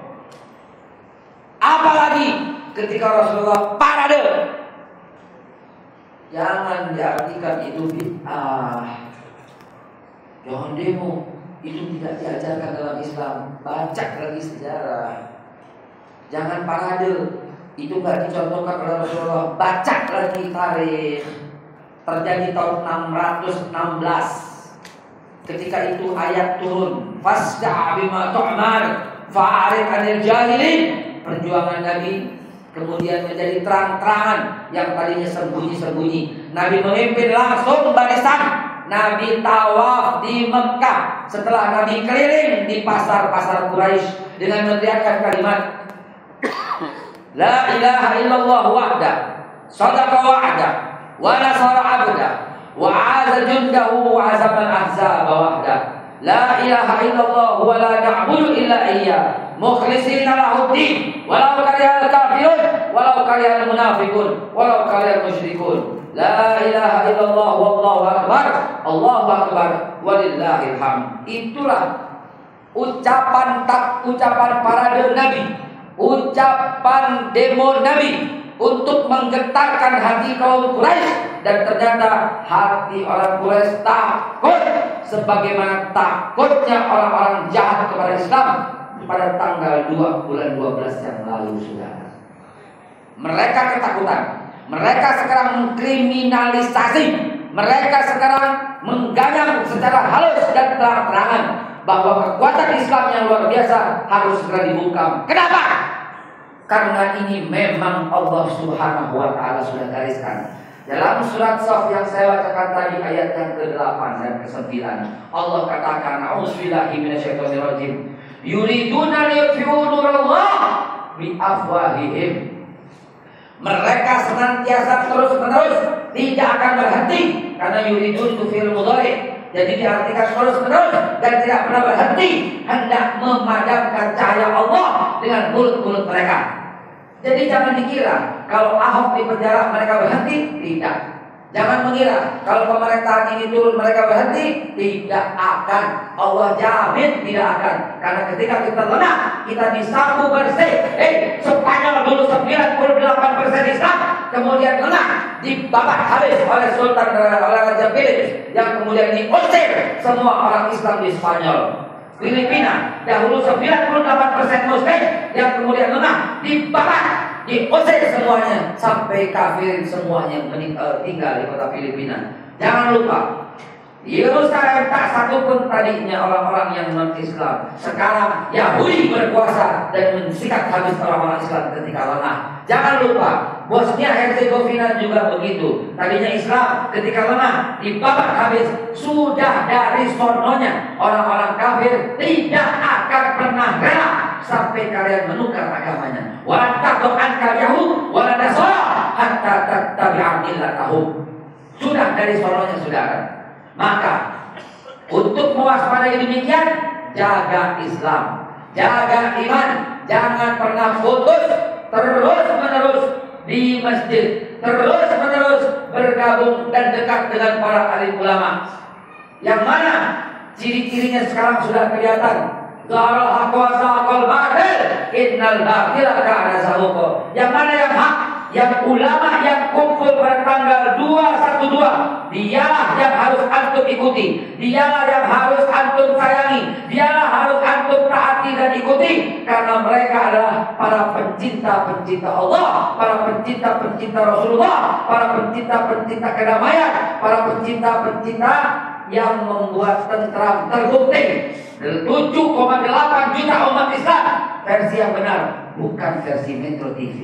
apalagi ketika Rasulullah parade. Jangan diartikan itu bid'ah. Jangan demo, itu tidak diajarkan dalam Islam. Baca lagi sejarah. Jangan parade, itu nggak dicontohkan oleh Rasulullah. Baca lagi tarikh. Terjadi tahun enam ratus enam belas. Ketika itu ayat turun, fasda' bima tu'mar fa'arid 'anil jahilin. Perjuangan Nabi kemudian menjadi terang-terangan yang tadinya sembunyi-sembunyi. Nabi memimpin langsung barisan. Nabi tawaf di Mekah. Setelah Nabi keliling di pasar-pasar Quraisy dengan meneriakkan kalimat La ilaha illallah wahda, sadaqa wa'da, wa nasara 'abda, wa 'aza jundahu wa 'azama al-ahzaba wahda. La ilaha illallah wa la na'budu illa iyyah, mukhlishina lahu-d-din, walau karihal kafirun, walau karihal munafiqun, walau karihal musyrikun. La ilaha illallah wallahu akbar, Allahu akbar, walillahil hamd. Itulah ucapan tak ucapan parade Nabi, ucapan demo Nabi untuk menggetarkan hati kaum Quraisy, dan ternyata hati orang Quraisy takut sebagaimana takutnya orang-orang jahat kepada Islam pada tanggal dua bulan dua belas yang lalu, saudara. Mereka ketakutan. Mereka sekarang mengkriminalisasi. Mereka sekarang mengganyang secara halus dan terang-terangan bahwa kekuatan Islam yang luar biasa harus segera dibungkam. Kenapa? Karena ini memang Allah Subhanahu Wa Taala sudah gariskan. Dalam surat Shaf yang saya bacakan tadi ayat yang ke-delapan dan ke-sembilan, Allah katakan, A'udzubillahi minasyaitonirrajim. Yuriduna liyutfi'u nurallah bi afwahihim. Mereka senantiasa terus-menerus tidak akan berhenti, karena yuridun itu fi'il mudhari'. Jadi diartikan terus-menerus dan tidak pernah berhenti hendak memadamkan cahaya Allah dengan mulut-mulut mereka. Jadi jangan dikira kalau Ahok di penjara mereka berhenti, tidak. Jangan mengira kalau pemerintahan ini turun mereka berhenti, tidak akan. Allah jamin tidak akan. Karena ketika kita lengah, kita disapu bersih. Eh, Spanyol dulu sembilan puluh delapan persen Islam, kemudian lengah, dibabat habis oleh Sultan oleh Raja Philips, yang kemudian diusir semua orang Islam di Spanyol. Filipina dahulu sembilan puluh delapan persen Muslim, yang kemudian lengah, dibabat, diusir semuanya sampai kafir semuanya mening- tinggal di kota Filipina. Jangan lupa, Yerusalem tak satu pun tadinya orang-orang yang non-Islam. Sekarang Yahudi berkuasa dan mensikat habis orang-orang Islam ketika lengah. Jangan lupa, Bosnia Herzegovina juga begitu. Tadinya Islam, ketika lengah dibabat habis. Sudah dari sononya orang-orang kafir tidak akan pernah rela sampai kalian menukar agamanya. Wa taqan kal-yahud wa la nasara hatta tattabi'a millatahum. Sudah dari sononya, saudara. Maka untuk mewaspadai demikian, jaga Islam, jaga iman, jangan pernah putus, terus menerus di masjid, terus menerus bergabung dan dekat dengan para alim ulama. Yang mana ciri-cirinya sekarang sudah kelihatan. Zahara haqq wa zahaqal batil, innal batila kana zahuqa. Yang mana yang hak, yang ulama yang kumpul pada tanggal dua satu dua, dialah yang harus antum ikuti, dialah yang harus antum sayangi, dialah harus antum taati dan ikuti, karena mereka adalah para pencinta-pencinta Allah, para pencinta-pencinta Rasulullah, para pencinta-pencinta kedamaian, para pencinta-pencinta yang membuat tentram terbukti. tujuh koma delapan juta umat Islam versi yang benar, bukan versi Metro T V.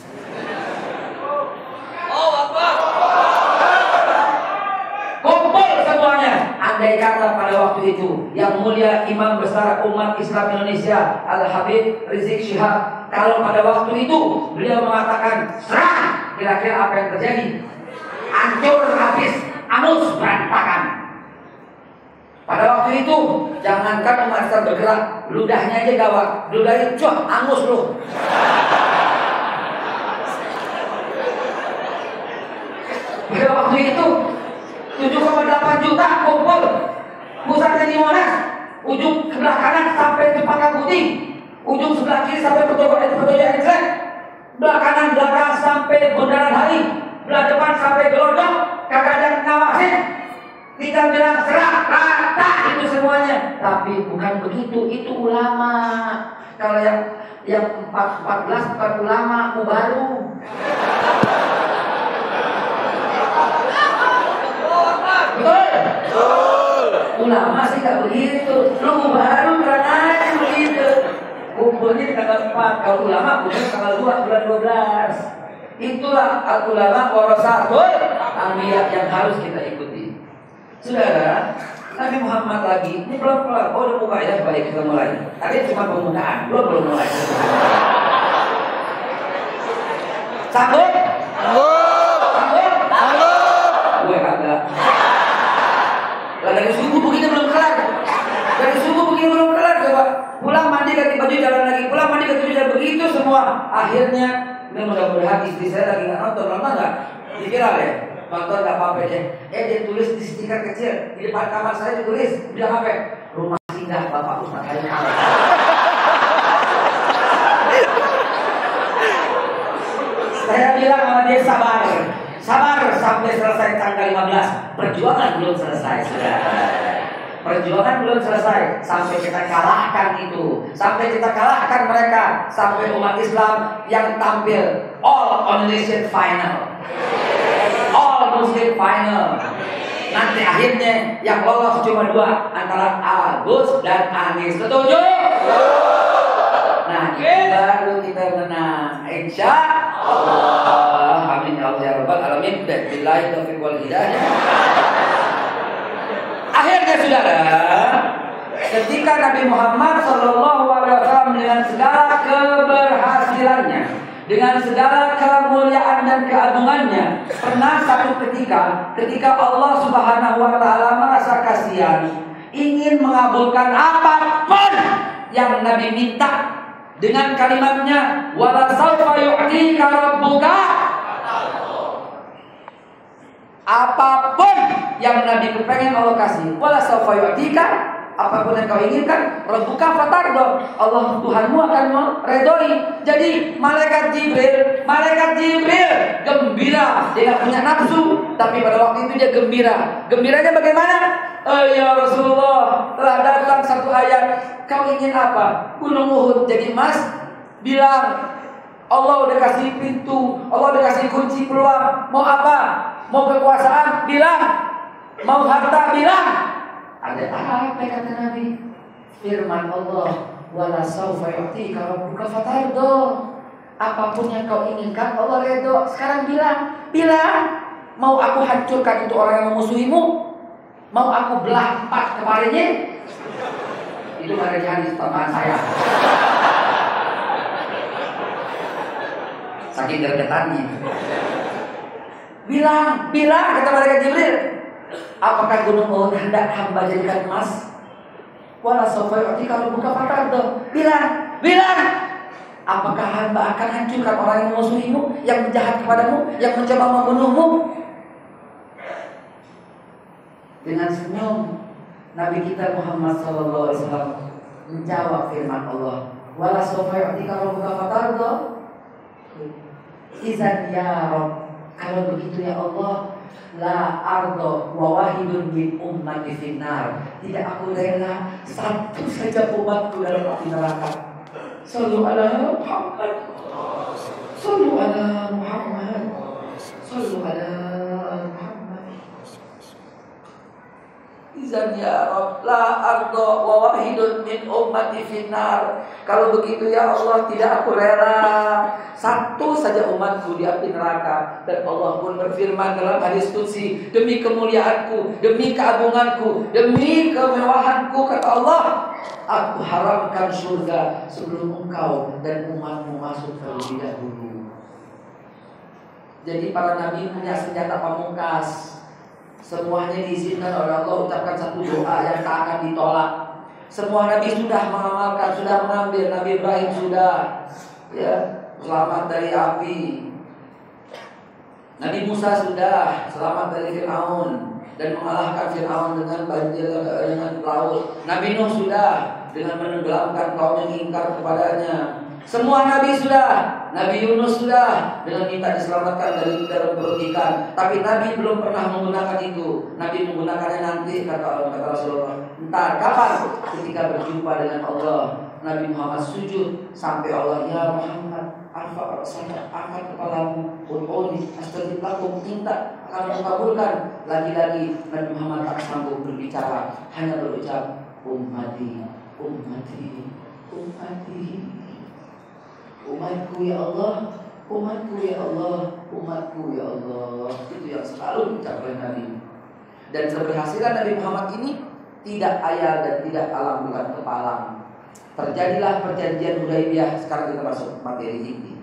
Kumpul semuanya. Andai kata pada waktu itu yang mulia Imam besar umat Islam Indonesia Al-Habib Rizik Syihab, kalau pada waktu itu beliau mengatakan serang, kira-kira apa yang terjadi? Hancur habis, anus berantakan. Pada waktu itu jangankan umat Islam bergerak, ludahnya aja gawat, ludahnya cuah, angus lu. Pada waktu itu tujuh koma delapan juta kumpul, pusatnya di Monas, ujung sebelah kanan sampai Cempaka Putih, ujung sebelah kiri sampai Petojo Petojo Express, belah kanan belakang sampai Bundaran H I, belah depan sampai Gelodok, kagak ada ngawasin, tinggal bilang serah rata itu semuanya. Tapi bukan begitu, itu ulama. Kalau yang yang empat belas bukan ulama, baru. Betul? Betul. Ulama sih gak begitu. Lu baru aja begitu. Kumpulnya di tanggal empat. Kalau ulama kumpulnya tanggal dua bulan dua belas. Itulah al-ulama warasatul anbiya yang harus kita ikuti. Saudara, Nabi Muhammad lagi. Ini pelan-pelan. Oh, udah buka ya, baik kita mulai. Tadi cuma pembukaan, belum belum mulai. Sanggup? Sanggup? Sanggup? Sanggup? Gue kagak. Lah dari subuh begini belum kelar. Dari subuh begini belum kelar, coba. Pulang mandi ganti baju jalan lagi. Pulang mandi ganti baju jalan begitu semua. Akhirnya, ini mudah-mudahan istri saya lagi nggak nonton, nonton nggak? Dikira ya, nonton nggak apa-apa deh. Eh dia tulis di stiker kecil di depan kamar saya ditulis, bilang apa? Rumah singgah Bapak Ustaz Haikal. Saya bilang sama dia sabar. Sabar sampai selesai tanggal lima belas. Perjuangan belum selesai, saudara. Perjuangan belum selesai sampai kita kalahkan itu, sampai kita kalahkan mereka, sampai umat Islam yang tampil all Indonesian final, all Muslim final. Nanti akhirnya yang lolos cuma dua, antara Agus dan Anies. Setuju? Nah, itu baru kita menang, insya Allah. Amin ya Allah ya Rabbal Alamin. Dan billahi taufiq wal hidayah. Akhirnya saudara, ketika Nabi Muhammad Shallallahu Alaihi Wasallam dengan segala keberhasilannya, dengan segala kemuliaan dan keagungannya, pernah satu ketika, ketika Allah Subhanahu Wa Taala merasa kasihan, ingin mengabulkan apapun yang Nabi minta, dengan kalimatnya, wala sawfa yu'tika rabbuka. Apapun yang Nabi kepengen Allah kasih, wala sawfa yu'tika, apapun yang kau inginkan, rabbuka fatardo, Allah Tuhanmu akan meredoi. Jadi malaikat Jibril, malaikat Jibril gembira, dia gak punya nafsu, tapi pada waktu itu dia gembira. Gembiranya bagaimana? Oh ya Rasulullah, telah datang satu ayat. Kau ingin apa? Gunung Uhud jadi emas? Bilang, Allah udah kasih pintu, Allah udah kasih kunci peluang. Mau apa? Mau kekuasaan? Bilang. Mau harta? Bilang. Ada apa kata Nabi? Firman Allah, wala sawfa yu'tika rabbuka fatardo. Apapun yang kau inginkan Allah redho. Sekarang bilang, bilang. Mau aku hancurkan itu orang yang memusuhimu? Mau aku belah empat kepalanya? Itu ada di hadis teman saya. Saking gergetannya. Bilang, bilang kata malaikat Jibril. Apakah gunung Uhud hendak hamba jadikan emas? Wala sawfa yu'tika rabbuka fatardo. Bilang, bilang. Apakah hamba akan hancurkan orang yang memusuhimu, yang menjahat kepadamu, yang mencoba membunuhmu? Dengan senyum Nabi kita Muhammad sallallahu alaihi wasallam menjawab firman Allah, wala sawfa yu'tika rabbuka fatardo. Izan ya Rob, kalau begitu ya Allah, la ardo wa wahidun min ummati finnar. Tidak aku rela satu saja umatku dalam api neraka. Sallu ala Muhammad, sallu ala Muhammad, sallu ala Muhammad. Izan ya Rabb, la ardo wa wahidun min ummati finnar. Kalau begitu ya Allah, tidak aku rela satu saja umatku di api neraka. Dan Allah pun berfirman dalam hadis qudsi, demi kemuliaanku, demi keagunganku, demi kemewahanku, kata Allah, aku haramkan surga sebelum engkau dan umatmu masuk terlebih dahulu. Jadi para nabi punya senjata pamungkas. Semuanya diizinkan oleh Allah, ucapkan satu doa yang tak akan ditolak. Semua nabi sudah mengamalkan, sudah mengambil. Nabi Ibrahim sudah, ya, selamat dari api. Nabi Musa sudah selamat dari Fir'aun dan mengalahkan Fir'aun dengan banjir, dengan laut. Nabi Nuh sudah dengan menenggelamkan kaum yang ingkar kepadanya. Semua nabi sudah. Nabi Yunus sudah dengan minta diselamatkan dari dalam perut ikan. Tapi Nabi belum pernah menggunakan itu. Nabi menggunakannya nanti, kata, kata Rasulullah. Entar kapan? Ketika berjumpa dengan Allah. Nabi Muhammad sujud sampai Allah, ya Muhammad, arfa rasanya, angkat kepalamu, ud'uni astajib lakum, minta akan mengabulkan. Lagi-lagi Nabi Muhammad tak sanggup berbicara, hanya berucap ummati, ummati, ummati. Umatku ya Allah, umatku ya Allah, umatku ya Allah. Itu yang selalu diucapkan Nabi. Dan keberhasilan Nabi Muhammad ini tidak ayal dan tidak alam, bukan kepalang. Terjadilah perjanjian Hudaybiyah. Sekarang kita masuk materi ini.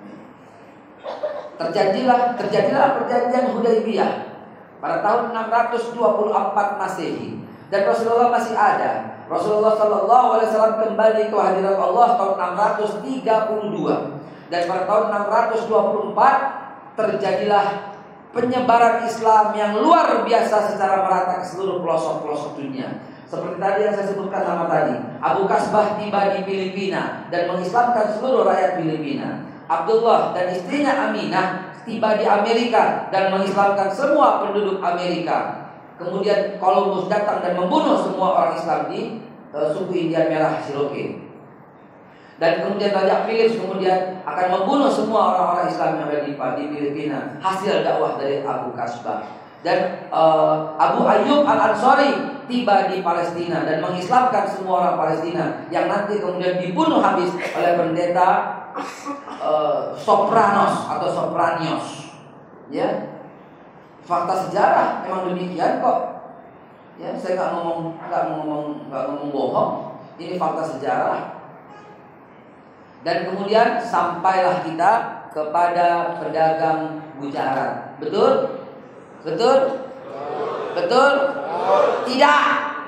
Terjadilah terjadilah perjanjian Hudaybiyah pada tahun enam ratus dua puluh empat Masehi. Dan Rasulullah masih ada. Rasulullah Shallallahu Alaihi Wasallam kembali ke hadirat Allah tahun enam ratus tiga puluh dua. Dan pada tahun enam ratus dua puluh empat terjadilah penyebaran Islam yang luar biasa secara merata ke seluruh pelosok-pelosok dunia. Seperti tadi yang saya sebutkan nama tadi, Abu Kasbah tiba di Filipina dan mengislamkan seluruh rakyat Filipina. Abdullah dan istrinya Aminah tiba di Amerika dan mengislamkan semua penduduk Amerika. Kemudian Columbus datang dan membunuh semua orang Islam di uh, suku India Merah Cherokee. Dan kemudian Raja Philips kemudian akan membunuh semua orang-orang Islam yang ada di, di Filipina. Hasil dakwah dari Abu Kasbah. Dan uh, Abu Ayyub Al-Ansari tiba di Palestina dan mengislamkan semua orang Palestina, yang nanti kemudian dibunuh habis oleh pendeta uh, Sopranos atau Sopranios. Ya. Fakta sejarah memang demikian kok. Ya, saya nggak ngomong nggak ngomong nggak ngomong bohong. Ini fakta sejarah. Dan kemudian sampailah kita kepada pedagang Gujarat. Betul? Betul? Betul? Tidak.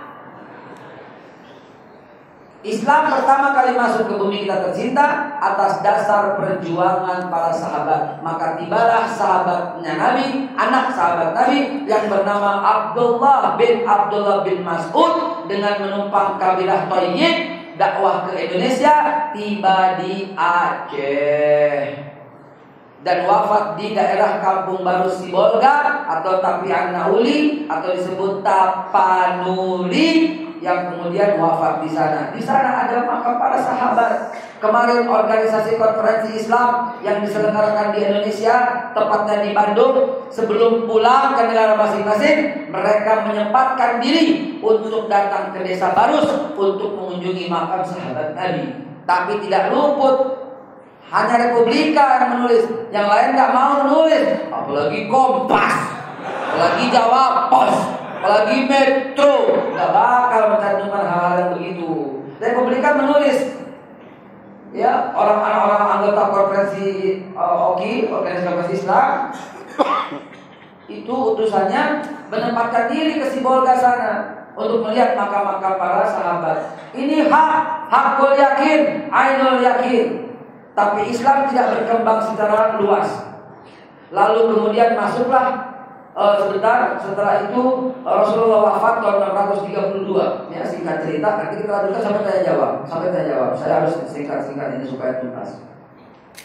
Islam pertama kali masuk ke bumi kita tercinta atas dasar perjuangan para sahabat. Maka tibalah sahabatnya Nabi, anak sahabat Nabi yang bernama Abdullah bin Abdullah bin Mas'ud dengan menumpang kabilah Thayyib dakwah ke Indonesia, tiba di Aceh dan wafat di daerah Kampung Baru Sibolga atau Tapian Nauli atau disebut Tapanuli, yang kemudian wafat di sana. Di sana ada makam para sahabat. Kemarin organisasi konferensi Islam yang diselenggarakan di Indonesia, tepatnya di Bandung, sebelum pulang ke negara masing-masing, mereka menyempatkan diri untuk datang ke Desa Barus untuk mengunjungi makam sahabat Nabi. Tapi tidak luput hanya Republika yang menulis, yang lain nggak mau menulis, apalagi Kompas, apalagi Jawa Pos, apalagi Metro, nggak bakal mencantumkan hal-hal yang begitu. Republika menulis, ya, orang-orang anggota konferensi uh, O K I, organisasi konferensi Islam, itu utusannya menempatkan diri ke Sibolga sana untuk melihat makam-makam para sahabat. Ini hak, hakul yakin, ainul yakin. Tapi Islam tidak berkembang secara luas. Lalu kemudian masuklah uh, sebentar setelah itu uh, Rasulullah wafat tahun enam ratus tiga puluh dua. Ya, singkat cerita, nanti kita lanjutkan sampai tanya jawab. Sampai tanya jawab. Saya harus singkat-singkat ini supaya tuntas.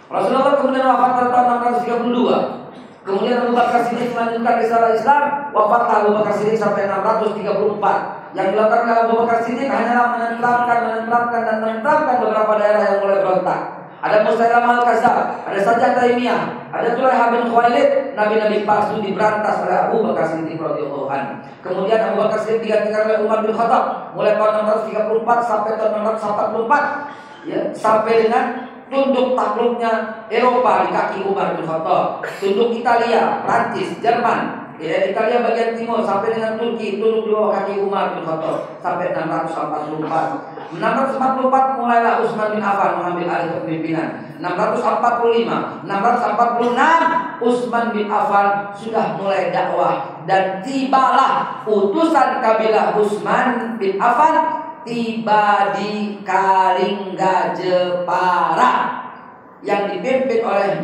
Rasulullah kemudian wafat pada tahun enam ratus tiga puluh dua. Kemudian Abu Bakar Siddiq melanjutkan risalah Islam, wafatlah Abu Bakar Siddiq sampai enam ratus tiga puluh empat. Yang dilakukan oleh Abu Bakar Siddiq hanyalah menenteramkan, menenteramkan dan menenteramkan beberapa daerah yang mulai berontak. Ada Musailamah al-Kadzdzab, ada Sajjah Taimiyah, ada Tulaihah bin Khuwailid, nabi-nabi palsu diberantas oleh Abu Bakar Siddiq radhiyallahu anhu. Kemudian Abu Bakar Siddiq digantikan oleh Umar bin Khattab mulai tahun enam ratus tiga puluh empat sampai tahun enam ratus empat puluh empat, ya, sampai dengan tunduk takluknya Eropa di kaki Umar bin Khattab, tunduk Italia, Prancis, Jerman, ya, Italia bagian timur sampai dengan Turki tunduk di bawah kaki Umar bin Khattab sampai enam ratus empat puluh empat. enam ratus empat puluh empat mulailah Utsman bin Affan mengambil alih kepemimpinan. enam ratus empat puluh lima, enam ratus empat puluh enam Utsman bin Affan sudah mulai dakwah dan tibalah utusan kabilah Utsman bin Affan tiba di Karingga Jepara yang dipimpin oleh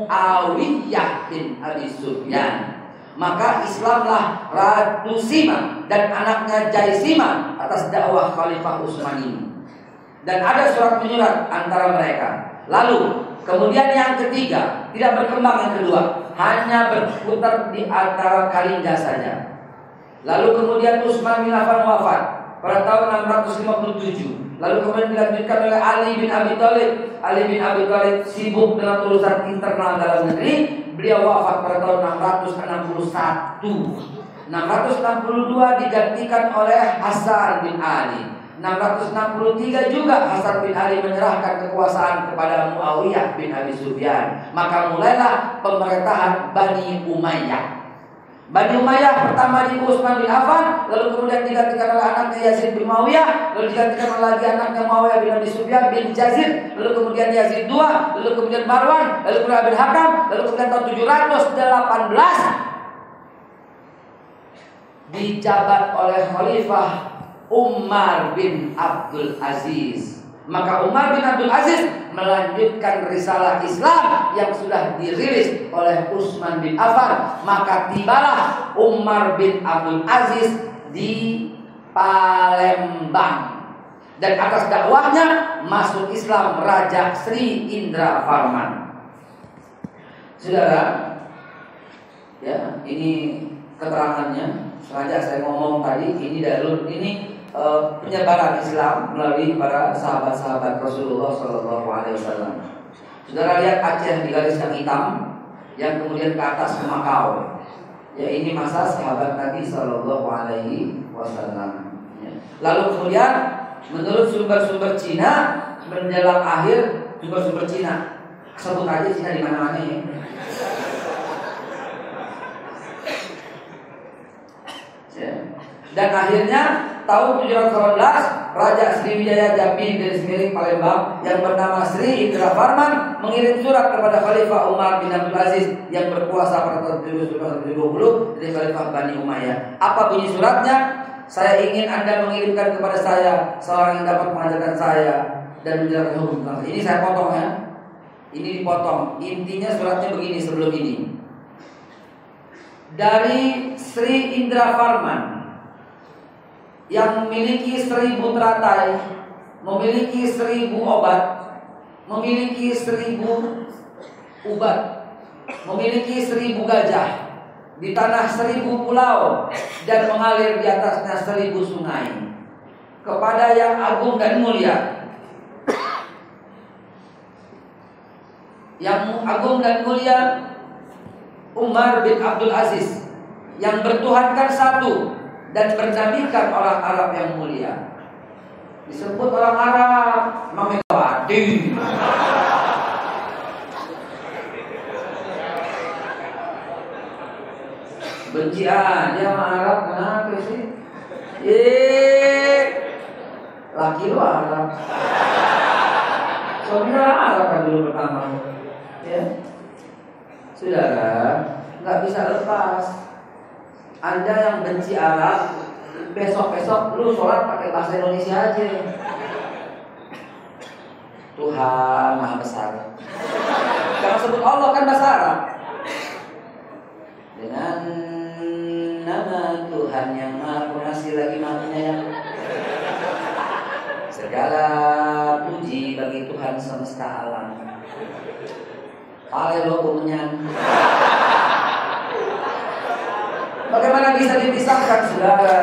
Muawiyah bin Abi Sufyan. Maka Islamlah Ratu Sima dan anaknya Jaisima atas dakwah Khalifah Utsman ini. Dan ada surat menyurat antara mereka. Lalu kemudian yang ketiga tidak berkembang, yang kedua hanya berputar di antara Karingga saja. Lalu kemudian Utsman bin Affan wafat pada tahun enam ratus lima puluh tujuh. Lalu kemudian dilanjutkan oleh Ali bin Abi Thalib. Ali bin Abi Thalib sibuk dengan urusan internal dalam negeri. Beliau wafat pada tahun enam ratus enam puluh satu. enam ratus enam puluh dua digantikan oleh Hasan bin Ali. enam ratus enam puluh tiga juga Hasan bin Ali menyerahkan kekuasaan kepada Muawiyah bin Abi Sufyan. Maka mulailah pemerintahan Bani Umayyah. Bani Umayyah pertama di Utsman bin Affan, lalu kemudian digantikan oleh anaknya Yazid bin Muawiyah, lalu digantikan oleh lagi anaknya Muawiyah bin Abi Sufyan bin Yazid, lalu kemudian Yazid kedua, lalu kemudian Marwan, lalu kemudian bin Hakam, lalu kemudian tahun tujuh ratus delapan belas dijabat oleh Khalifah Umar bin Abdul Aziz. Maka Umar bin Abdul Aziz melanjutkan risalah Islam yang sudah dirilis oleh Utsman bin Affan. Maka tibalah Umar bin Abdul Aziz di Palembang. Dan atas dakwahnya masuk Islam Raja Sri Indra Farman. Saudara, ya, ini keterangannya. Sengaja saya ngomong tadi, ini dalil ini Uh, penyebaran Islam melalui para sahabat-sahabat Rasulullah Shallallahu Alaihi Wasallam. Saudara lihat Aceh digariskan hitam, yang kemudian ke atas ke Makau. Ya, ini masa sahabat Nabi Shallallahu Alaihi Wasallam. Ya. Lalu kemudian menurut sumber-sumber Cina menjelang akhir, sumber-sumber Cina sebut aja Cina di mana-mana ya. Ya. Dan akhirnya tahun tujuh ratus delapan belas Raja Sriwijaya Jambi Garis Miring Palembang yang bernama Sri Indra Farman mengirim surat kepada Khalifah Umar bin Abdul Aziz yang berkuasa pada tahun tujuh ratus dua puluh dari Khalifah Bani Umayyah. Apa bunyi suratnya? Saya ingin Anda mengirimkan kepada saya seorang yang dapat mengajarkan saya dan menjelaskan hukum. Ini saya potong ya. Ini dipotong. Intinya suratnya begini sebelum ini. Dari Sri Indra Farman yang memiliki seribu teratai, memiliki seribu obat, memiliki seribu ubat, memiliki seribu gajah, di tanah seribu pulau, dan mengalir di atasnya seribu sungai. Kepada yang agung dan mulia, yang agung dan mulia Umar bin Abdul Aziz, yang bertuhankan satu dan bernabikan orang Arab yang mulia. Disebut orang Arab Megawati. Benci aja sama Arab, kenapa sih? Eh, laki lu Arab. Saudara Arab kan dulu pertama. Ya, saudara, nggak bisa lepas. Anda yang benci Arab, besok-besok lu sholat pakai bahasa Indonesia aja. Tuhan Maha Besar. Jangan sebut Allah, kan bahasa Arab. Dengan nama Tuhan yang Maha Pengasih lagi Maha Penyayang, segala puji bagi Tuhan semesta alam. Palelo kunyan. Bagaimana bisa dipisahkan, saudara?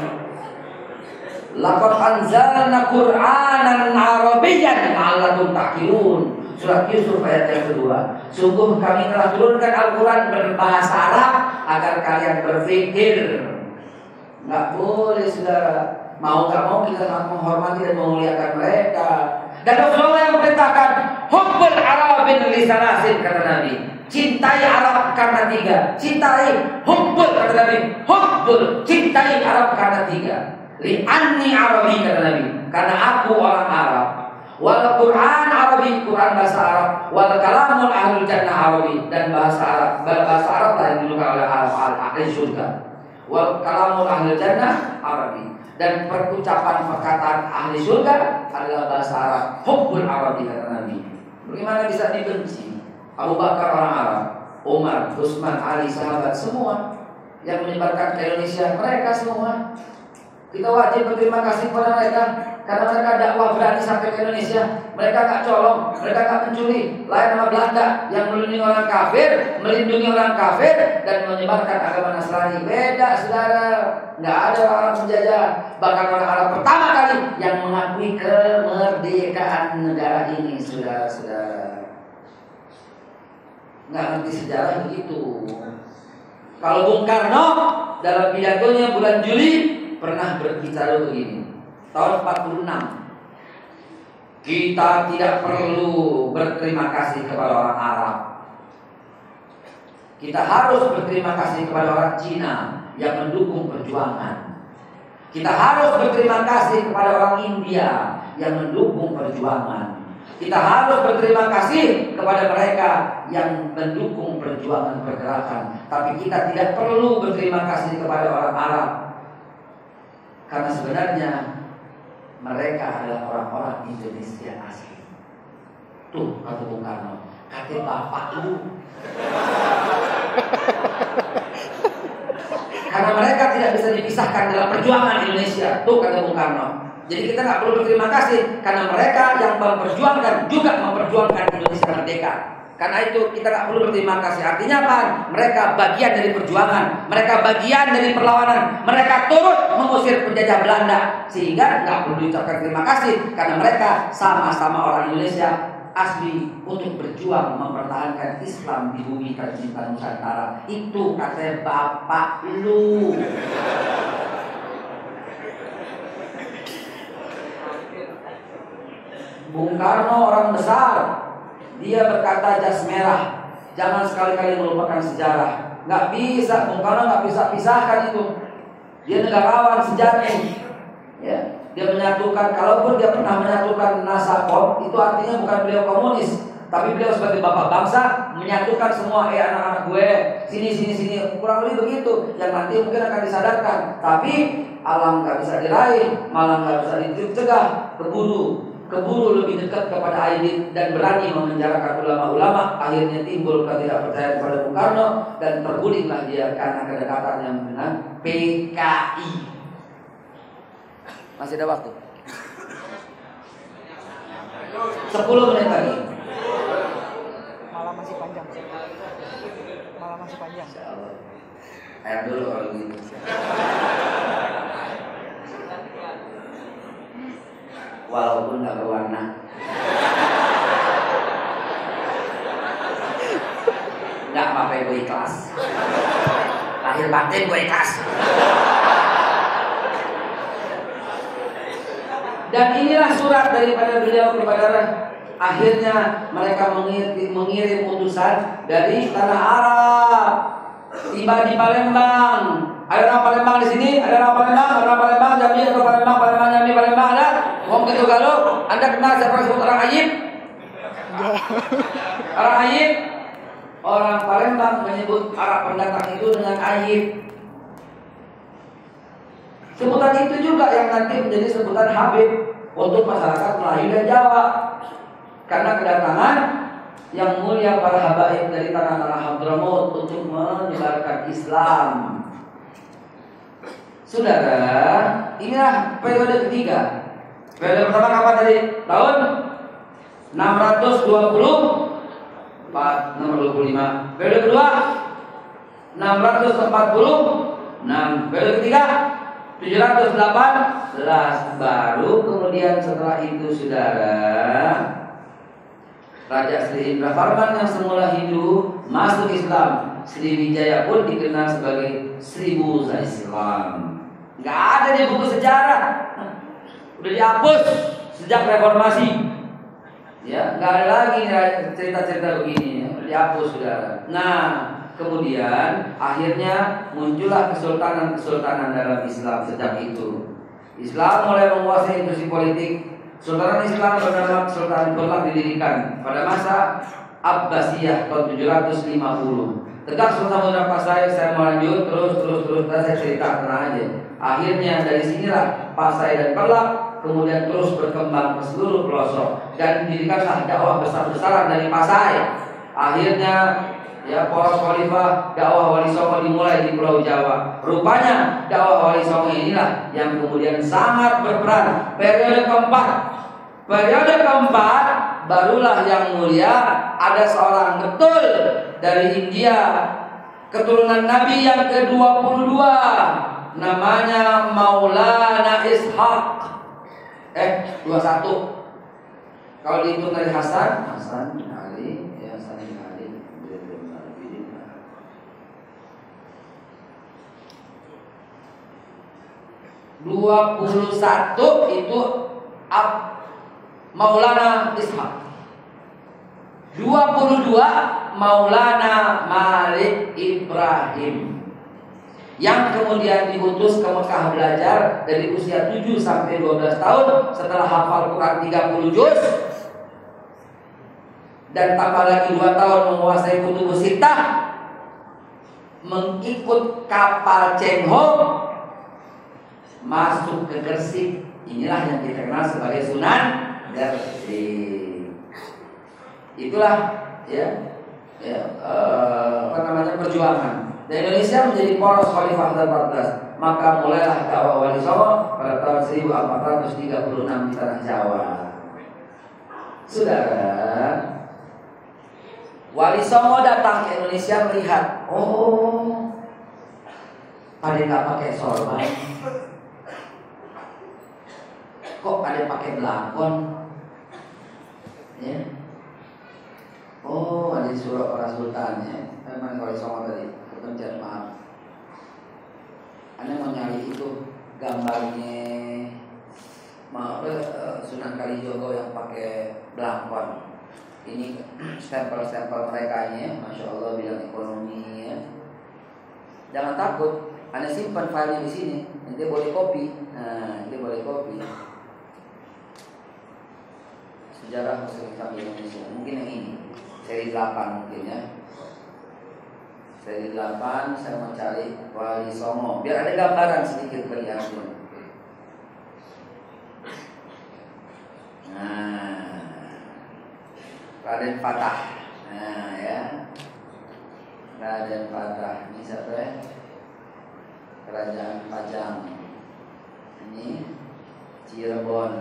Laqad anzalna Qur'anan Arabiyyan la'allakum ta'qilun. Surat Yusuf ayat yang kedua. Sungguh kami telah turunkan Al-Quran berbahasa Arab agar kalian berpikir. Nggak boleh, saudara. Mau nggak mau kita harus menghormati dan memuliakan mereka. Dan Rasulullah yang memerintahkan hubbul Arabin li salasin, kata Nabi. Cintai Arab karena tiga. Cintai hubbul, kata Nabi. Hubbul, cintai Arab karena tiga. Li anni Arabi, kata Nabi. Karena aku orang Arab. Wal Quran Arabi, Quran bahasa Arab. Wal kalamul ahlul jannah Arabi, dan bahasa Arab. Bahasa Arab lah yang dilakukan oleh ahli surga. Wal kalamul ahlul jannah Arabi, dan perucapan perkataan ahli surga adalah bahasa Arab. Hubbul Arabi, kata Nabi. Bagaimana bisa dibenci? Abu Bakar orang Arab, Umar, Utsman, Ali, sahabat semua yang menyebarkan ke Indonesia, mereka semua. Kita wajib berterima kasih kepada mereka karena mereka dakwah berani sampai ke Indonesia. Mereka gak colong, mereka gak mencuri. Lain sama Belanda yang melindungi orang kafir, melindungi orang kafir dan menyebarkan agama Nasrani. Beda, saudara. Gak ada orang penjajah. Bahkan orang Arab pertama kali yang mengakui kemerdekaan negara ini, saudara-saudara. Gak ngerti sejarah begitu. Kalau Bung Karno dalam pidatonya bulan Juli pernah berbicara begini, tahun empat puluh enam, kita tidak perlu berterima kasih kepada orang Arab. Kita harus berterima kasih kepada orang Cina yang mendukung perjuangan. Kita harus berterima kasih kepada orang India yang mendukung perjuangan. Kita harus berterima kasih kepada mereka yang mendukung perjuangan pergerakan. Tapi kita tidak perlu berterima kasih kepada orang Arab, karena sebenarnya mereka adalah orang-orang Indonesia asli. Tuh kata Bung Karno, kata bapak lu. Karena mereka tidak bisa dipisahkan dalam perjuangan Indonesia. Tuh kata Bung Karno. Jadi kita nggak perlu berterima kasih karena mereka yang memperjuangkan juga memperjuangkan Indonesia merdeka. Karena itu kita nggak perlu berterima kasih. Artinya apa? Mereka bagian dari perjuangan, mereka bagian dari perlawanan, mereka turut mengusir penjajah Belanda, sehingga nggak perlu diucapkan terima kasih karena mereka sama-sama orang Indonesia asli untuk berjuang mempertahankan Islam di bumi tercinta Nusantara. Itu kata bapak lu. Bung Karno orang besar. Dia berkata jas merah, jangan sekali-kali melupakan sejarah. Nggak bisa, Bung Karno nggak bisa pisahkan itu. Dia negarawan sejati. Ya, dia menyatukan. Kalaupun dia pernah menyatukan Nasakom, itu artinya bukan beliau komunis, tapi beliau sebagai bapak bangsa menyatukan semua. Eh anak-anak gue, sini sini sini, kurang lebih begitu. Yang nanti mungkin akan disadarkan. Tapi alam nggak bisa diraih, malah nggak bisa dicegah, keburu. Keburu lebih dekat kepada Aidit dan berani memenjarakan ulama-ulama. Akhirnya timbul ketidakpercayaan kepada Bung Karno dan tergulinglah dia karena kedekatannya dengan P K I. Masih ada waktu sepuluh menit lagi. Malah masih panjang. Malah masih panjang. Air dulu kalau gitu. Walaupun gak berwarna. Gak apa-apa, gue ikhlas. Lahir batin gue ikhlas. Dan inilah surat daripada beliau kepada akhirnya mereka mengirim, mengirim utusan dari tanah Arab. Tiba di Palembang. Ada orang Palembang di sini? Ada orang Palembang? Ada orang Palembang? Jambi atau Palembang? Palembang, Jambi, Palembang ada? Wong gitu galuh. Anda kenal siapa disebut orang Ayib? Orang Ayib? Orang Palembang menyebut Arab pendatang itu dengan Ayib. Sebutan itu juga yang nanti menjadi sebutan Habib untuk masyarakat Melayu dan Jawa. Karena kedatangan yang mulia para habaib dari tanah-tanah Hadramaut untuk menyebarkan Islam. Saudara, inilah periode ketiga. Periode pertama kapan tadi? Tahun enam ratus dua puluh nomor dua puluh lima. Periode kedua enam ratus empat puluh enam. Periode ketiga tujuh ratus delapan belas. Baru kemudian setelah itu saudara, Raja Sri Indravarman yang semula Hindu masuk Islam. Sriwijaya pun dikenal sebagai Seribu Islam. Gak ada di buku sejarah, udah dihapus sejak reformasi. Ya, nggak ada lagi cerita-cerita begini, udah dihapus saudara. Nah, kemudian akhirnya muncullah kesultanan-kesultanan dalam Islam sejak itu. Islam mulai menguasai industri politik. Sultanan Islam bernama Sultan Berlak didirikan pada masa Abbasiyah tahun tujuh ratus lima puluh. Tegak Sultan beberapa saya, saya mau lanjut terus terus terus dan saya cerita tenang aja. Akhirnya dari sinilah Pasai dan Berlak kemudian terus berkembang ke seluruh pelosok dan didirikanlah dakwah besar-besaran dari Pasai. Akhirnya ya poros khalifah dakwah Wali Songo dimulai di Pulau Jawa. Rupanya dakwah Wali Songo inilah yang kemudian sangat berperan. Periode keempat, periode keempat barulah yang mulia ada seorang betul dari India, keturunan Nabi yang ke dua puluh dua, namanya Maulana Ishaq. Eh, dua puluh satu. Kalau dihitung dari Hasan, Hasan Ali, ya Hasan Ali. dua puluh satu itu Ab Maulana Ishaq. dua puluh dua Maulana Malik Ibrahim yang kemudian diutus ke Mekah belajar dari usia tujuh sampai dua belas tahun. Setelah hafal Quran tiga puluh juz dan tambah lagi dua tahun menguasai kutubus sittah, mengikut kapal Cheng Ho masuk ke Gresik. Inilah yang kita kenal sebagai Sunan Gresik. Itulah ya, ya uh, apa namanya perjuangan. Dan Indonesia menjadi poros khalifah keempat belas. Maka mulailah dakwah Wali Songo pada tahun seribu empat ratus tiga puluh enam di tanah Jawa. Saudara, Wali Songo datang ke Indonesia melihat, oh, pada nggak pakai sorban, kok ada pakai belangkon, ya. Oh, ada surat para sultannya. Memang Wali Songo tadi pencet maaf. Anda mau nyari itu gambarnya maaf, Sunan Kalijogo yang pakai belangkon. Ini stempel-stempel mereka ini, masya Allah bilang ekonomi ya. Jangan takut, Anda simpan filenya di sini. Nanti boleh copy. Nah, nanti boleh copy. Sejarah Muslim Islam Indonesia. Mungkin yang ini seri delapan mungkin ya. Seri delapan saya mau cari Wali Songo biar ada gambaran sedikit bagi antum. Nah, Raden Fatah. Nah ya, Raden Fatah. Ini siapa ya? Kerajaan Pajang. Ini Cirebon.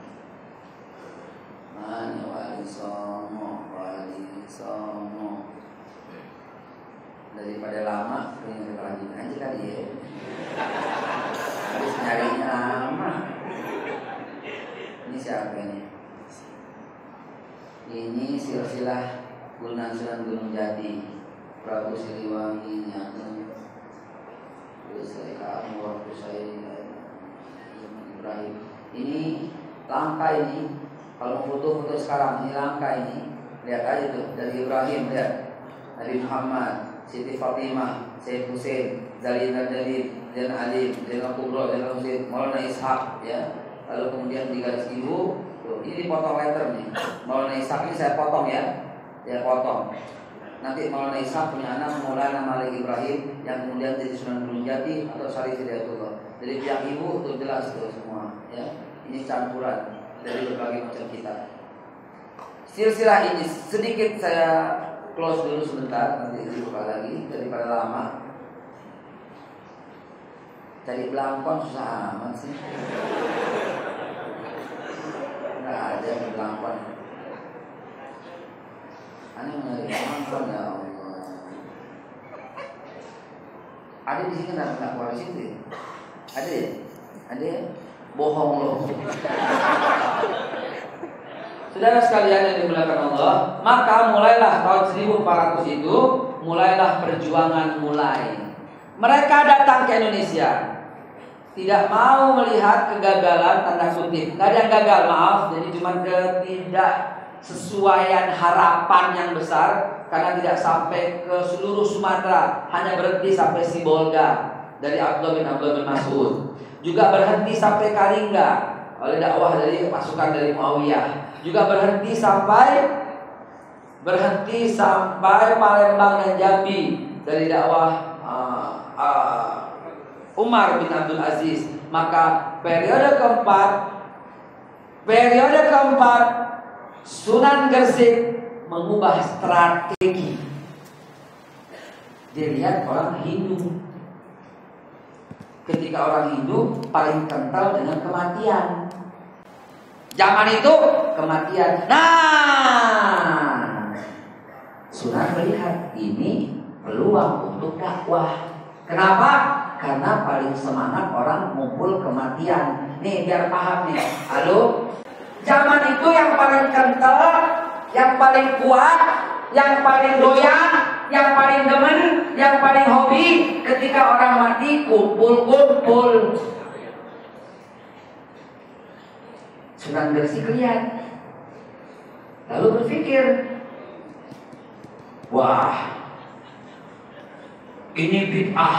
Mana Wali Songo? Wali Songo. Daripada lama, pengen kelanjutan aja kali ya. Habis nyarinya lama. Ini siapa ini? Ini silsilah Gunan Sunan Gunung Jati, Prabu Siliwangi Nyateng. Saya kamu waktu saya Ibrahim. Ini langka ini. Kalau mau foto-foto sekarang ini langka ini. Lihat aja tuh dari Ibrahim, lihat. Dari Muhammad, Siti Fatimah, Syekh Hussein, Zalina Jalil, Zainal Ali, Zainal Kubro, Zainal Husain, Maulana Ishaq ya. Lalu kemudian di garis ibu, tuh, ini potong letter nih. Maulana Ishaq ini saya potong ya. Ya potong. Nanti Maulana Ishaq punya anak Maulana Malik Ibrahim yang kemudian jadi Sunan Gunung Jati atau Syarif Hidayatullah. Jadi pihak ibu tuh jelas tuh semua ya. Ini campuran dari berbagai macam kitab. Silsilah ini sedikit saya close dulu sebentar, nanti dibuka lagi daripada lama. Cari belangkon susah amat sih. Nggak ada belangkon. Aneh menarik ampun ya Allah. Ada di sini nggak nggak keluar situ? Ya? Ada ya? Ada ya? Bohong loh. Saudara sekalian yang dimuliakan Allah, maka mulailah tahun seribu empat ratus itu, mulailah perjuangan mulai. Mereka datang ke Indonesia, tidak mau melihat kegagalan tanda kutip. Nggak ada yang gagal, maaf. Jadi cuma ketidaksesuaian harapan yang besar, karena tidak sampai ke seluruh Sumatera, hanya berhenti sampai Sibolga dari Abdullah bin Abdullah bin Mas'ud. Juga berhenti sampai Karingga oleh dakwah dari pasukan dari Muawiyah. Juga berhenti sampai berhenti sampai Palembang dan Jambi dari dakwah uh, uh, Umar bin Abdul Aziz. Maka periode keempat, periode keempat Sunan Gresik mengubah strategi. Dilihat orang Hindu. Ketika orang Hindu paling kental dengan kematian. Zaman itu kematian. Nah, Sunan melihat ini peluang untuk dakwah. Kenapa? Karena paling semangat orang ngumpul kematian. Nih biar paham nih. Halo. Zaman itu yang paling kental, yang paling kuat, yang paling doyan, yang paling demen, yang paling hobi ketika orang mati kumpul-kumpul. Sunan Gresik lihat, lalu berpikir, wah, ini bid'ah.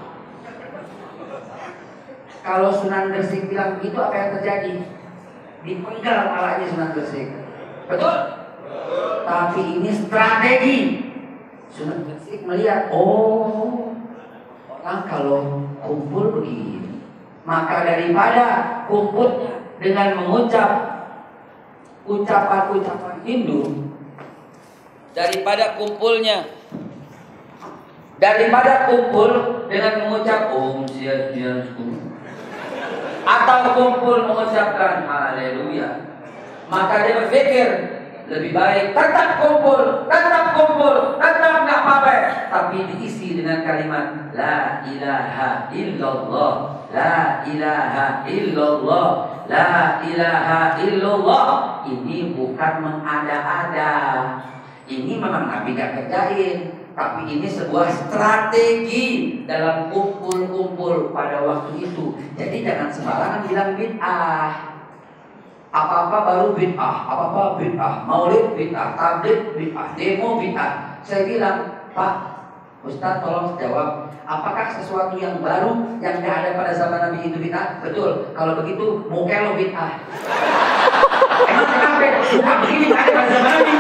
Kalau Sunan Gresik bilang begitu, apa yang terjadi? Dipenggal malahnya Sunan Gresik. Betul? Tapi ini strategi. Sunan Gresik melihat, oh, orang kalau kumpul begini, maka daripada kumpul dengan mengucap ucapan-ucapan Hindu, daripada kumpulnya, daripada kumpul dengan mengucap Om Swastiastu, atau kumpul mengucapkan Haleluya, maka dia berpikir lebih baik tetap kumpul, tetap kumpul, tetap nggak apa-apa, tapi diisi dengan kalimat La ilaha illallah, La ilaha illallah, La ilaha illallah. Ini bukan mengada-ada. Ini memang Nabi gak kerjain, tapi ini sebuah strategi dalam kumpul-kumpul pada waktu itu. Jadi jangan sembarangan bilang bid'ah. Apa-apa baru bid'ah, apa-apa bid'ah, maulid bid'ah, tabligh bid'ah, demo bid'ah. Saya bilang, Pak Ustaz tolong jawab, apakah sesuatu yang baru yang tidak ada pada zaman Nabi itu bid'ah? Betul. Kalau begitu, mukelo bid'ah. Emang kenapa? Bukan begini ada pada zaman Nabi.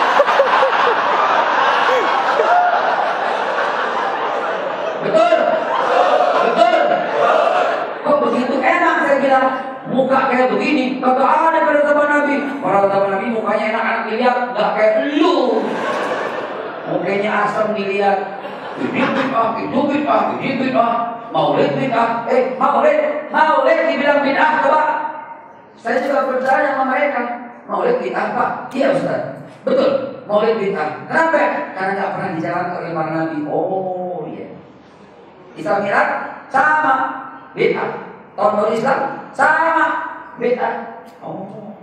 Betul. Betul. Kok begitu enak saya bilang. Muka kayak begini, kagak ada pada zaman Nabi. Para zaman Nabi mukanya enak-enak dilihat, nggak kayak lu. Mukanya asam dilihat. Ini bid'ah, itu bid'ah, ini bid'ah. Maulid bid'ah, eh maulid, maulid dibilang bid'ah coba. Saya juga bertanya sama mereka, maulid bid'ah Pak? Iya Ustaz. Betul, maulid bid'ah. Kenapa? Karena nggak pernah dijalankan oleh para Nabi. Oh iya. Islam Mi'raj sama bid'ah. Tahun baru Islam sama bid'ah. Oh.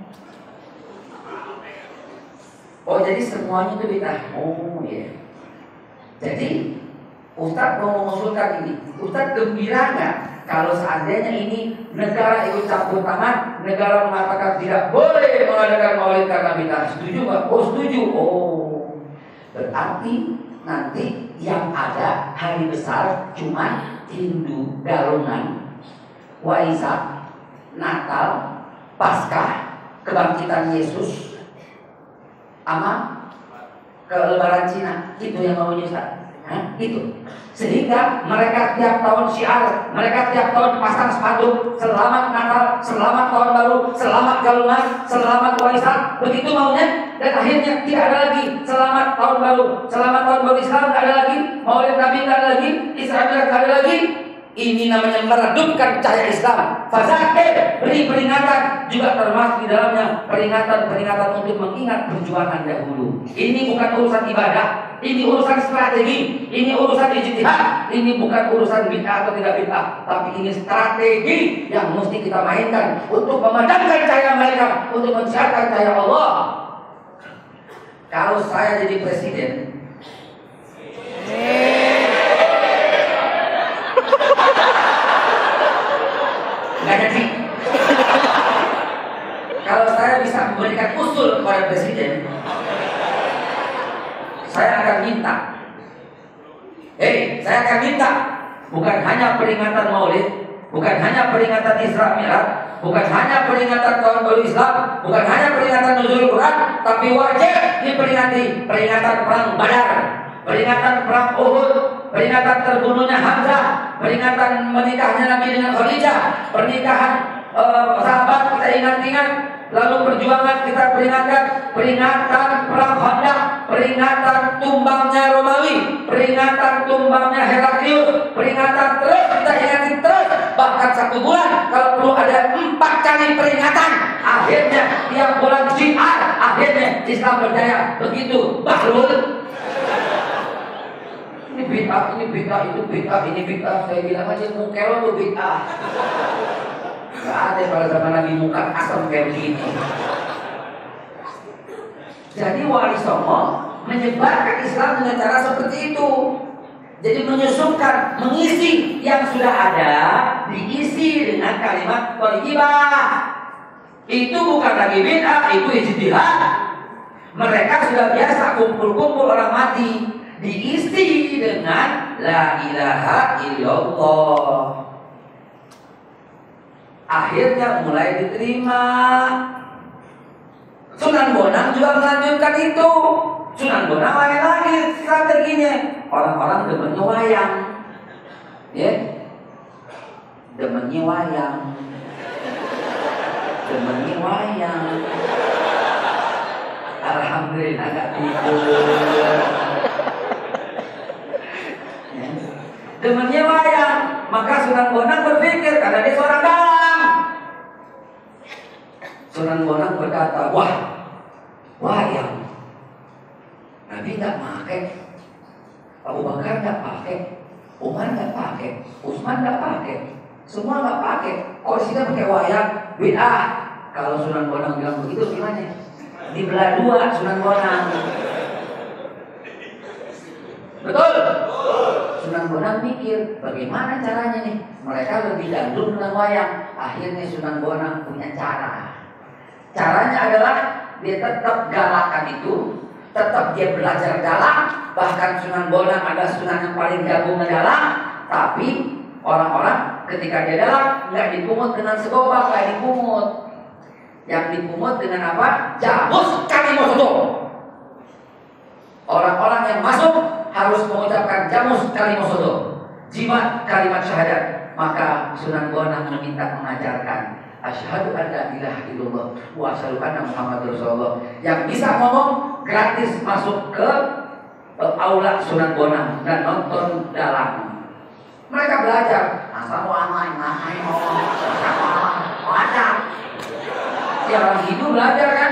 Oh jadi semuanya itu bid'ah. Oh iya. Jadi Ustaz mau mengusulkan ini. Ustaz gembira nggak kalau seandainya ini negara ikut campur tangan, negara mengatakan tidak boleh mengadakan maulid karena bid'ah. Setuju nggak? Oh setuju. Oh berarti nanti yang ada hari besar cuma Hindu galungan, Waisak, Natal, Paskah, kebangkitan Yesus, sama ke Lebaran Cina. Itu yang mau Ustaz. Hah? Itu. Sehingga mereka tiap tahun syiar, mereka tiap tahun pasang sepatu, selamat Natal, selamat tahun baru, selamat galungan, selamat Waisak. Begitu maunya. Dan akhirnya tidak ada lagi selamat tahun baru, selamat tahun baru Islam tidak ada lagi, Maulid Nabi tidak ada lagi, Isra Mi'raj tidak ada lagi. Ini namanya meredupkan cahaya Islam. Fazakir, beri peringatan, juga termasuk di dalamnya peringatan-peringatan untuk mengingat perjuangan dahulu. Ini bukan urusan ibadah, ini urusan strategi, ini urusan ijtihad, ini bukan urusan bid'ah atau tidak bid'ah, tapi ini strategi yang mesti kita mainkan untuk memadamkan cahaya mereka, untuk menciptakan cahaya Allah. Kalau saya jadi presiden, nggak jadi. Kalau saya bisa memberikan usul kepada presiden, saya akan minta, hei, saya akan minta, bukan hanya peringatan Maulid, bukan hanya peringatan Isra Mi'raj, bukan hanya peringatan tahun baru Islam, bukan hanya peringatan nuzul Quran, tapi wajib diperingati peringatan perang Badar, peringatan perang Uhud, peringatan terbunuhnya Hamzah, peringatan menikahnya Nabi dengan Khadijah, pernikahan uh, sahabat kita ingat-ingat, lalu perjuangan kita peringatkan, peringatan perang Khandaq, peringatan tumbangnya Romawi, peringatan tumbangnya Heraklius, peringatan terus kita ingatin terus, bahkan satu bulan kalau perlu ada empat kali peringatan. Akhirnya tiap bulan jihad, akhirnya Islam berjaya. Begitu Bahrul. Ini bid'ah, ini bid'ah, itu bid'ah, ini bid'ah. Saya bilang aja mungkero itu bid'ah. Gak ada pada zaman Nabi muka asam kayak begini. Jadi Wali Songo menyebarkan Islam dengan cara seperti itu. Jadi menyusupkan, mengisi yang sudah ada, diisi dengan kalimat thayyibah. Itu bukan lagi bid'ah, itu ijtihad. Mereka sudah biasa kumpul-kumpul orang mati, diisi dengan la ilaha illallah. Akhirnya mulai diterima. Sunan Bonang juga melanjutkan itu. Sunan Bonang lagi-lagi strateginya. Orang-orang demennya wayang, ya, demennya wayang, demennya wayang. Alhamdulillah gak tidur. Demennya wayang, maka Sunan Bonang berpikir karena dia seorang dalang. Sunan Bonang berkata, wah, wayang, Nabi nggak pakai, Abu Bakar nggak pakai, Umar nggak pakai, Utsman nggak pakai, semua nggak pakai. Kok sih pakai wayang? Bid'ah. Kalau Sunan Bonang bilang begitu gimana? Dibelah dua Sunan Bonang. Betul? Sunan Bonang mikir bagaimana caranya nih. Mereka lebih gandrung dengan wayang. Akhirnya Sunan Bonang punya cara. Caranya adalah dia tetap galakan itu, tetap dia belajar galak. Bahkan Sunan Bonang ada sunan yang paling jago mengalak. Tapi orang-orang ketika dia galak nggak dipungut dengan segobak, nggak dipungut. Yang dipungut dengan apa? Jamus kalimosodo. Orang-orang yang masuk harus mengucapkan jamus kalimosodo, jimat kalimat syahadat. Maka Sunan Bonang meminta mengajarkan asyhadu an la ilaha illallah wa asyhadu anna Muhammadar Rasulullah. Yang bisa ngomong gratis masuk ke aula Sunan Bonang dan nonton dalam. Mereka belajar. Assalamualaikum warahmatullahi wabarakatuh. Ya orang Hindu belajar kan?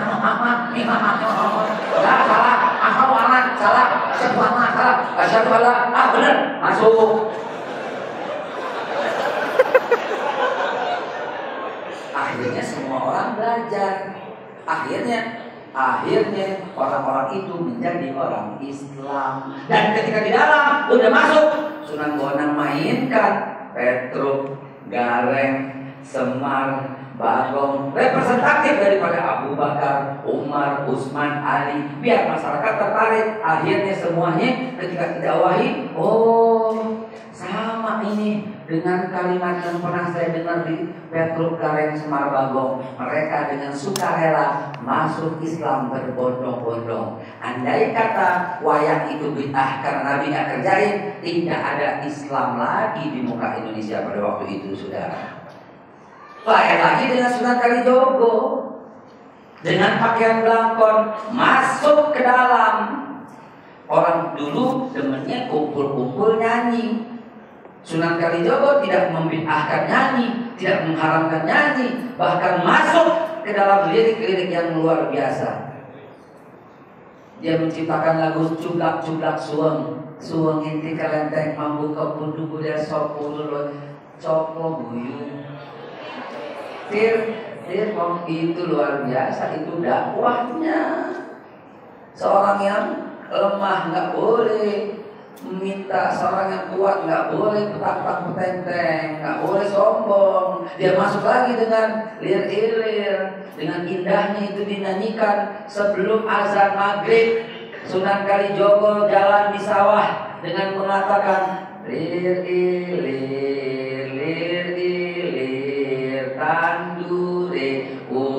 Enggak salah. Aham anak salah. Asyhadu anna salah. Asyhadu alla ah benar masuk. Akhirnya semua orang belajar. Akhirnya akhirnya orang-orang itu menjadi orang Islam. Dan ketika di dalam udah masuk, Sunan Bonang mainkan Petruk, Gareng, Semar, Bagong, representatif daripada Abu Bakar, Umar, Utsman, Ali, biar masyarakat tertarik. Akhirnya semuanya ketika didakwahi, oh sama ini dengan kalimat yang pernah saya dengar di Petruk, Gareng, Semar, Bagong. Mereka dengan sukarela masuk Islam berbondong-bondong. Andai kata wayang itu bid'ah karena Nabi nggak kerjain, tidak ada Islam lagi di muka Indonesia pada waktu itu, saudara. Lain lagi dengan Sunan Kalijogo, dengan pakaian belangkon masuk ke dalam. Orang dulu demennya kumpul-kumpul nyanyi. Sunan Kalijogo tidak membid'ahkan nyanyi, tidak mengharamkan nyanyi, bahkan masuk ke dalam lirik-lirik yang luar biasa. Dia menciptakan lagu cublak-cublak suweng, suweng inti kelenteng mambu kepundu budaya sopo dulu copo buyung. Tir, tir, itu luar biasa, itu dakwahnya. Seorang yang lemah nggak boleh minta, seorang yang kuat nggak boleh petang-petang petenteng, nggak boleh sombong. Dia masuk lagi dengan lir-ilir, dengan indahnya itu dinyanyikan sebelum azan maghrib. Sunan Kalijogo jalan di sawah dengan mengatakan lir-ilir, lir-ilir, tandure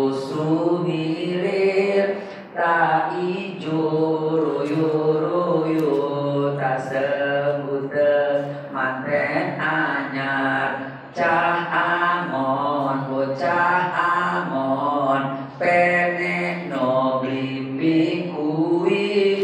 usumilir, tak ijo royo-royo, tak sebut manten anyar, cah angon, bocah angon, penek no blimbing kuwi,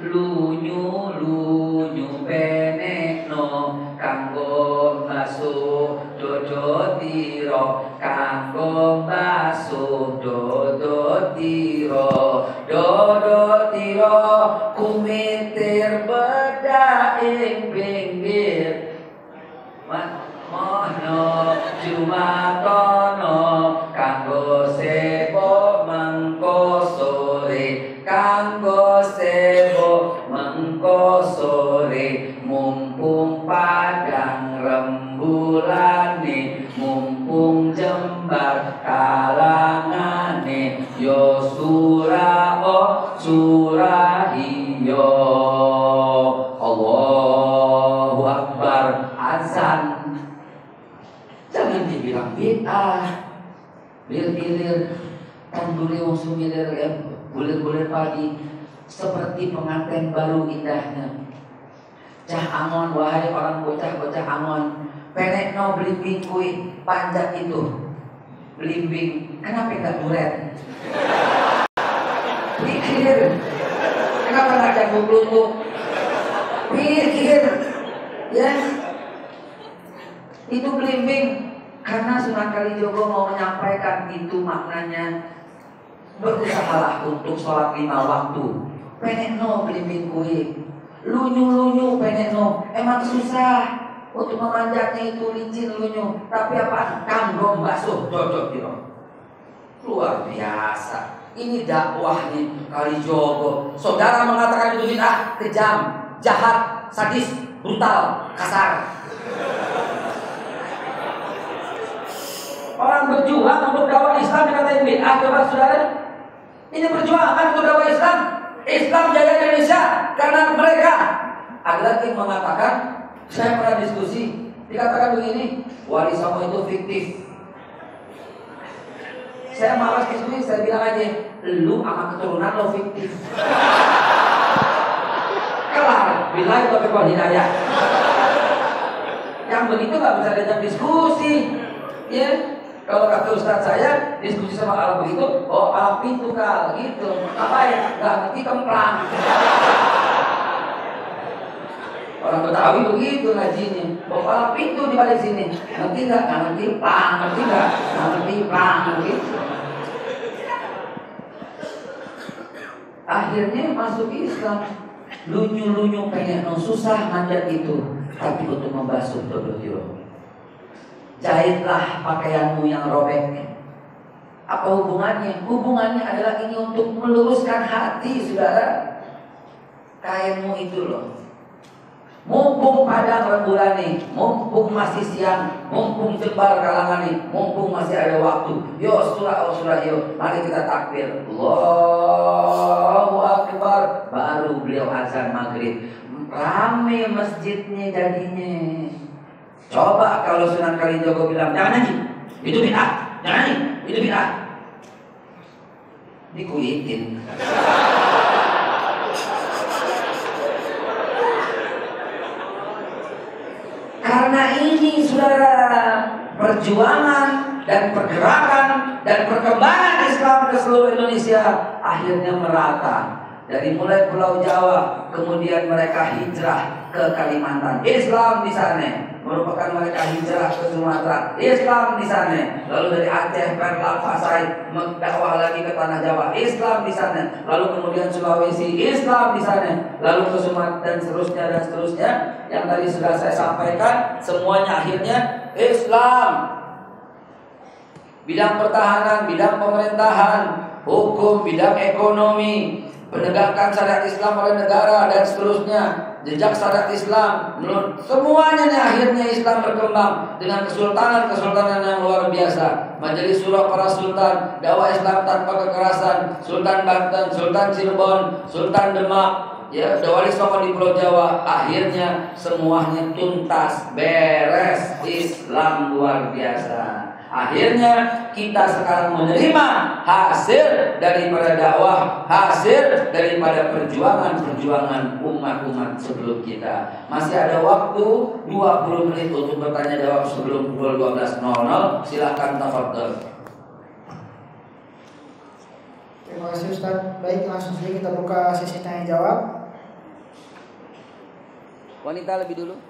lunyu-lunyu penek no, kanggo basuh dodo tiro, kanggo basuh dodo tiro, dodo tiro kumitir beda ing pinggir, mono jumatono, kanggo sebo mengko sore, kanggo sebo mengko sore, mumpung padang rembulane, mumpung jembar kalangane, yo surao surahiyo. Allahu Akbar, azan. Jangan dibilang bid'ah. Lir-ilir, tanduri wong sumilir, ya, bulir-bulir padi, seperti pengantin baru indahnya. Cah angon, wahai orang bocah-bocah angon, penekno blimbing kui, panjat itu blimbing, kenapa enggak duret? Pikir, kenapa enggak jago lutut? Pikir, ya, itu blimbing. Karena Sunan Kalijogo mau menyampaikan itu maknanya, berusahalah untuk sholat lima waktu. Penekno blimbing kui, lunyu-lunyu penekno, emang susah untuk memanjatnya itu licin lunyu, tapi apa? Kanggo basuh dodot tiro. Luar biasa. Ini dakwah nih Kalijogo. Saudara mengatakan itu bid'ah, kejam, jahat, sadis, brutal, kasar. Orang berjuang untuk dakwah Islam dikatain bid'ah, coba saudara. Ini perjuangan untuk dakwah Islam. Islam jaya Indonesia karena mereka. Ada lagi yang mengatakan, saya pernah diskusi, dikatakan begini, Wali Songo itu fiktif. Saya malas diskusi, saya bilang aja, lu sama keturunan lo fiktif. Kelar, bila itu kekuatan hidayah. Yang begitu gak bisa diajak diskusi, ya. Kalau kata ustaz saya diskusi sama alam begitu, oh alam pintu kal gitu, apa ya? Gak ngerti kemplang. Orang Betawi begitu ngajinya, oh alam pintu di balik sini, ngerti nggak? Nggak ngerti plang, ngerti nggak? Nggak ngerti plang, gitu. Akhirnya masuk Islam, lunyu-lunyu pengen susah manjat itu, tapi untuk membasuh dodo tiro. Jahitlah pakaianmu yang robek. Apa hubungannya? Hubungannya adalah ini untuk meluruskan hati, saudara. Kainmu itu loh. Mumpung padang rembulan nih, mumpung masih siang, mumpung jembar kalangan nih, mumpung masih ada waktu. Yo surah, oh surah yo, mari kita takbir. Allahu Akbar. Baru beliau azan maghrib. Rame masjidnya jadinya. Coba kalau Sunan Kalijogo bilang jangan nyanyi, itu bid'ah, jangan nyanyi, itu bid'ah, dikuitin. Karena ini saudara, perjuangan dan pergerakan dan perkembangan Islam ke seluruh Indonesia akhirnya merata. Dari mulai Pulau Jawa, kemudian mereka hijrah ke Kalimantan. Islam di sana merupakan mereka hijrah ke Sumatera, Islam di sana. Lalu dari Aceh, Perlak, Pasai mendakwah lagi ke tanah Jawa, Islam di sana. Lalu kemudian Sulawesi, Islam di sana. Lalu ke Sumatera dan seterusnya dan seterusnya. Yang tadi sudah saya sampaikan, semuanya akhirnya Islam. Bidang pertahanan, bidang pemerintahan, hukum, bidang ekonomi, penegakan syariat Islam oleh negara dan seterusnya, jejak syariat Islam, menurut semuanya nih akhirnya Islam berkembang dengan kesultanan-kesultanan yang luar biasa. Majelis Surah para Sultan, dakwah Islam tanpa kekerasan, Sultan Banten, Sultan Cirebon, Sultan Demak, ya, Wali Songo di Pulau Jawa. Akhirnya semuanya tuntas, beres, Islam luar biasa. Akhirnya kita sekarang menerima hasil daripada dakwah, hasil daripada perjuangan-perjuangan umat-umat sebelum kita. Masih ada waktu dua puluh menit untuk bertanya jawab sebelum pukul dua belas nol nol. Silakan tafadhol. Terima kasih Ustaz. Baik, langsung saja kita buka sesi tanya jawab. Wanita lebih dulu.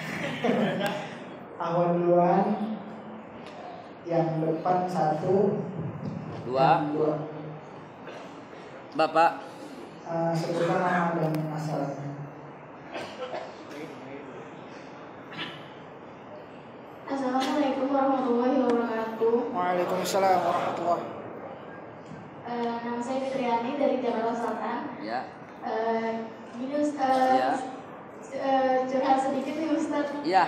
Awal duluan. Yang depan satu, Dua. dua. Bapak. Uh, sebutkan nama dan masalahnya. Assalamualaikum warahmatullahi wabarakatuh. Waalaikumsalam warahmatullahi. Uh, nama saya Fitriani dari Jakarta Selatan. Ya. Uh, ini uh, Ya. uh, curhat sedikit nih Ustaz. Ya.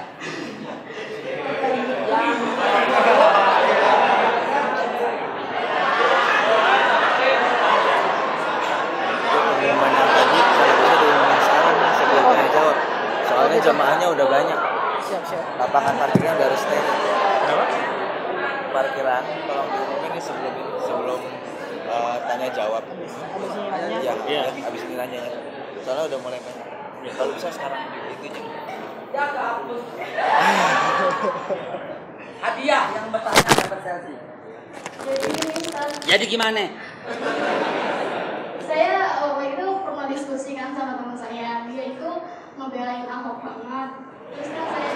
Pengumuman yang tadi saya bisa diumumin sekarang nih sebelum tanya jawab. Soalnya jamaahnya udah banyak. Siap, siap. Lapangan parkirnya udah harus steril. Kenapa? Parkiran tolong diumumin nih sebelum ini, sebelum uh, tanya jawab. Habis ini nanya. Iya, ya. Abis ini nanyanya. Soalnya udah mulai banyak. Kalau bisa sekarang di itu aja. Hadiah yang bertanya dapat selfie. Jadi ini Ustaz, Jadi gimana? saya waktu itu pernah diskusi kan sama teman saya. Dia itu ngebelain Ahok banget. Terus kan saya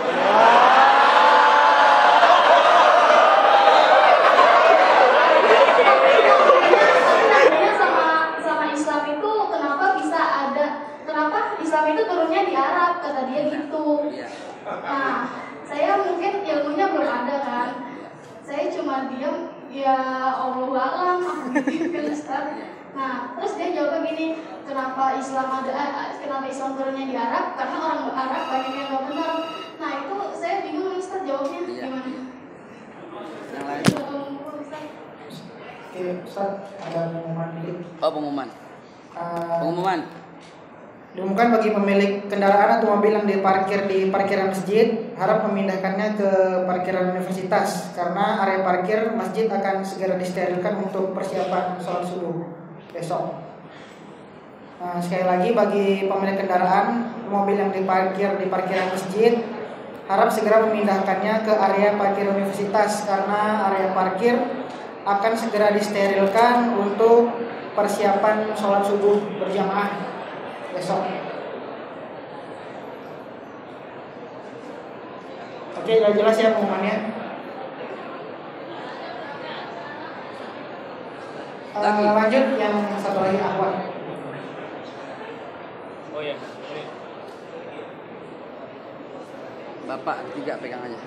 Tanya sama sama Islam itu kenapa bisa ada, kenapa Islam itu turunnya di Arab, kata dia gitu. Iya. Nah, saya mungkin ilmunya belum ada kan. Saya cuma diam, ya Allah alam, aku gitu kan Ustaz. Nah, terus dia jawab gini, kenapa Islam ada, eh, kenapa Islam turunnya di Arab? Karena orang Arab banyak yang nggak benar. Nah, itu saya bingung Ustaz jawabnya Iya. gimana? Yang lain. Ustaz. Oke, Ustaz, ada pengumuman dikit. Oh, pengumuman. Uh, Pengumuman. Diumumkan bagi pemilik kendaraan atau mobil yang diparkir di parkiran masjid harap memindahkannya ke parkiran universitas karena area parkir masjid akan segera disterilkan untuk persiapan sholat subuh besok. Nah, sekali lagi bagi pemilik kendaraan mobil yang diparkir di parkiran masjid harap segera memindahkannya ke area parkir universitas karena area parkir akan segera disterilkan untuk persiapan sholat subuh berjamaah besok. Oke, udah jelas ya pengumumannya. Lagi. Uh, lanjut yang satu lagi Ahwan. Oh iya. Bapak tiga pegang aja.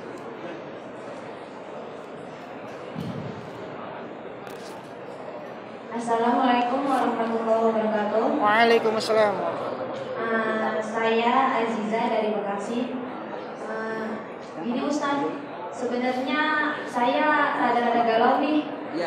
Assalamualaikum warahmatullahi wabarakatuh. Waalaikumsalam. Uh, saya Aziza dari Bekasi. Uh, ini Ustaz, sebenarnya saya rada-rada galau nih. Iya.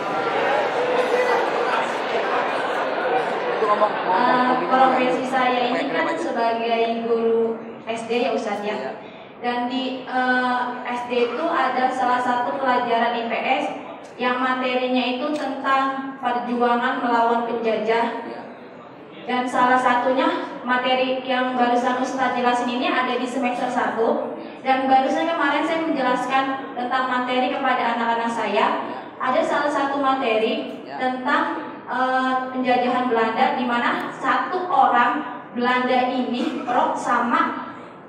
Uh, profesi saya ini kan sebagai guru S D ya Ustaz ya. Iya. Dan di uh, S D itu ada salah satu pelajaran I P S yang materinya itu tentang perjuangan melawan penjajah. Dan salah satunya materi yang barusan Ustaz jelasin ini ada di semester satu. Dan barusan kemarin saya menjelaskan tentang materi kepada anak-anak saya. Ada salah satu materi tentang uh, penjajahan Belanda, di mana satu orang Belanda ini rok sama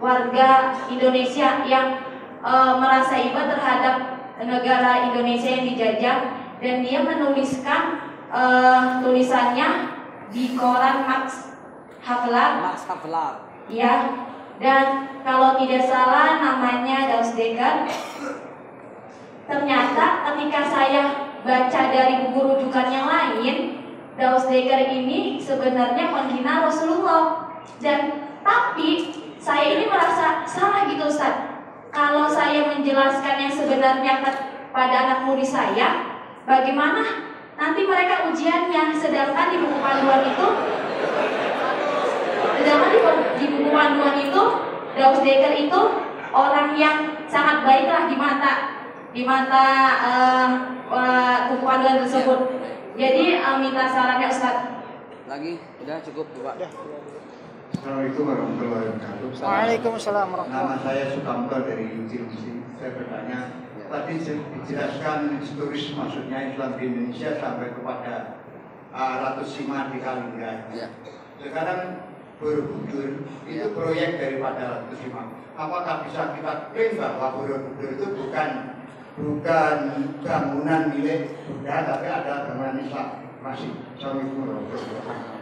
warga Indonesia yang e, merasa iba terhadap negara Indonesia yang dijajah, dan dia menuliskan e, tulisannya di koran Max Havelaar. Max Havelaar. Ya, dan kalau tidak salah namanya Dausdekker. Ternyata ketika saya baca dari buku rujukan yang lain, Dausdekker ini sebenarnya menghina Rasulullah. Dan tapi saya ini merasa salah gitu Ustaz. Kalau saya menjelaskan yang sebenarnya pada anak murid saya, bagaimana nanti mereka ujiannya? Sedangkan di buku panduan itu Sedangkan di, di buku panduan itu Dausdekker itu orang yang sangat baiklah di mata di mata uh, uh, buku panduan tersebut. Jadi uh, minta sarannya Ustaz. Lagi, udah cukup Pak. Assalamualaikum warahmatullahi wabarakatuh. Waalaikumsalam warahmatullahi Nama saya Sukamto dari U T U C. Saya bertanya, Ya. tadi dijelaskan historis maksudnya Islam di Indonesia sampai kepada uh, Ratu Sima di Kalingga. Ya. Sekarang Borobudur itu proyek daripada Ratu Sima. Apakah bisa kita klaim bahwa Borobudur itu bukan bukan bangunan milik Buddha, tapi ada bangunan Islam masih? Assalamualaikum warahmatullahi wabarakatuh.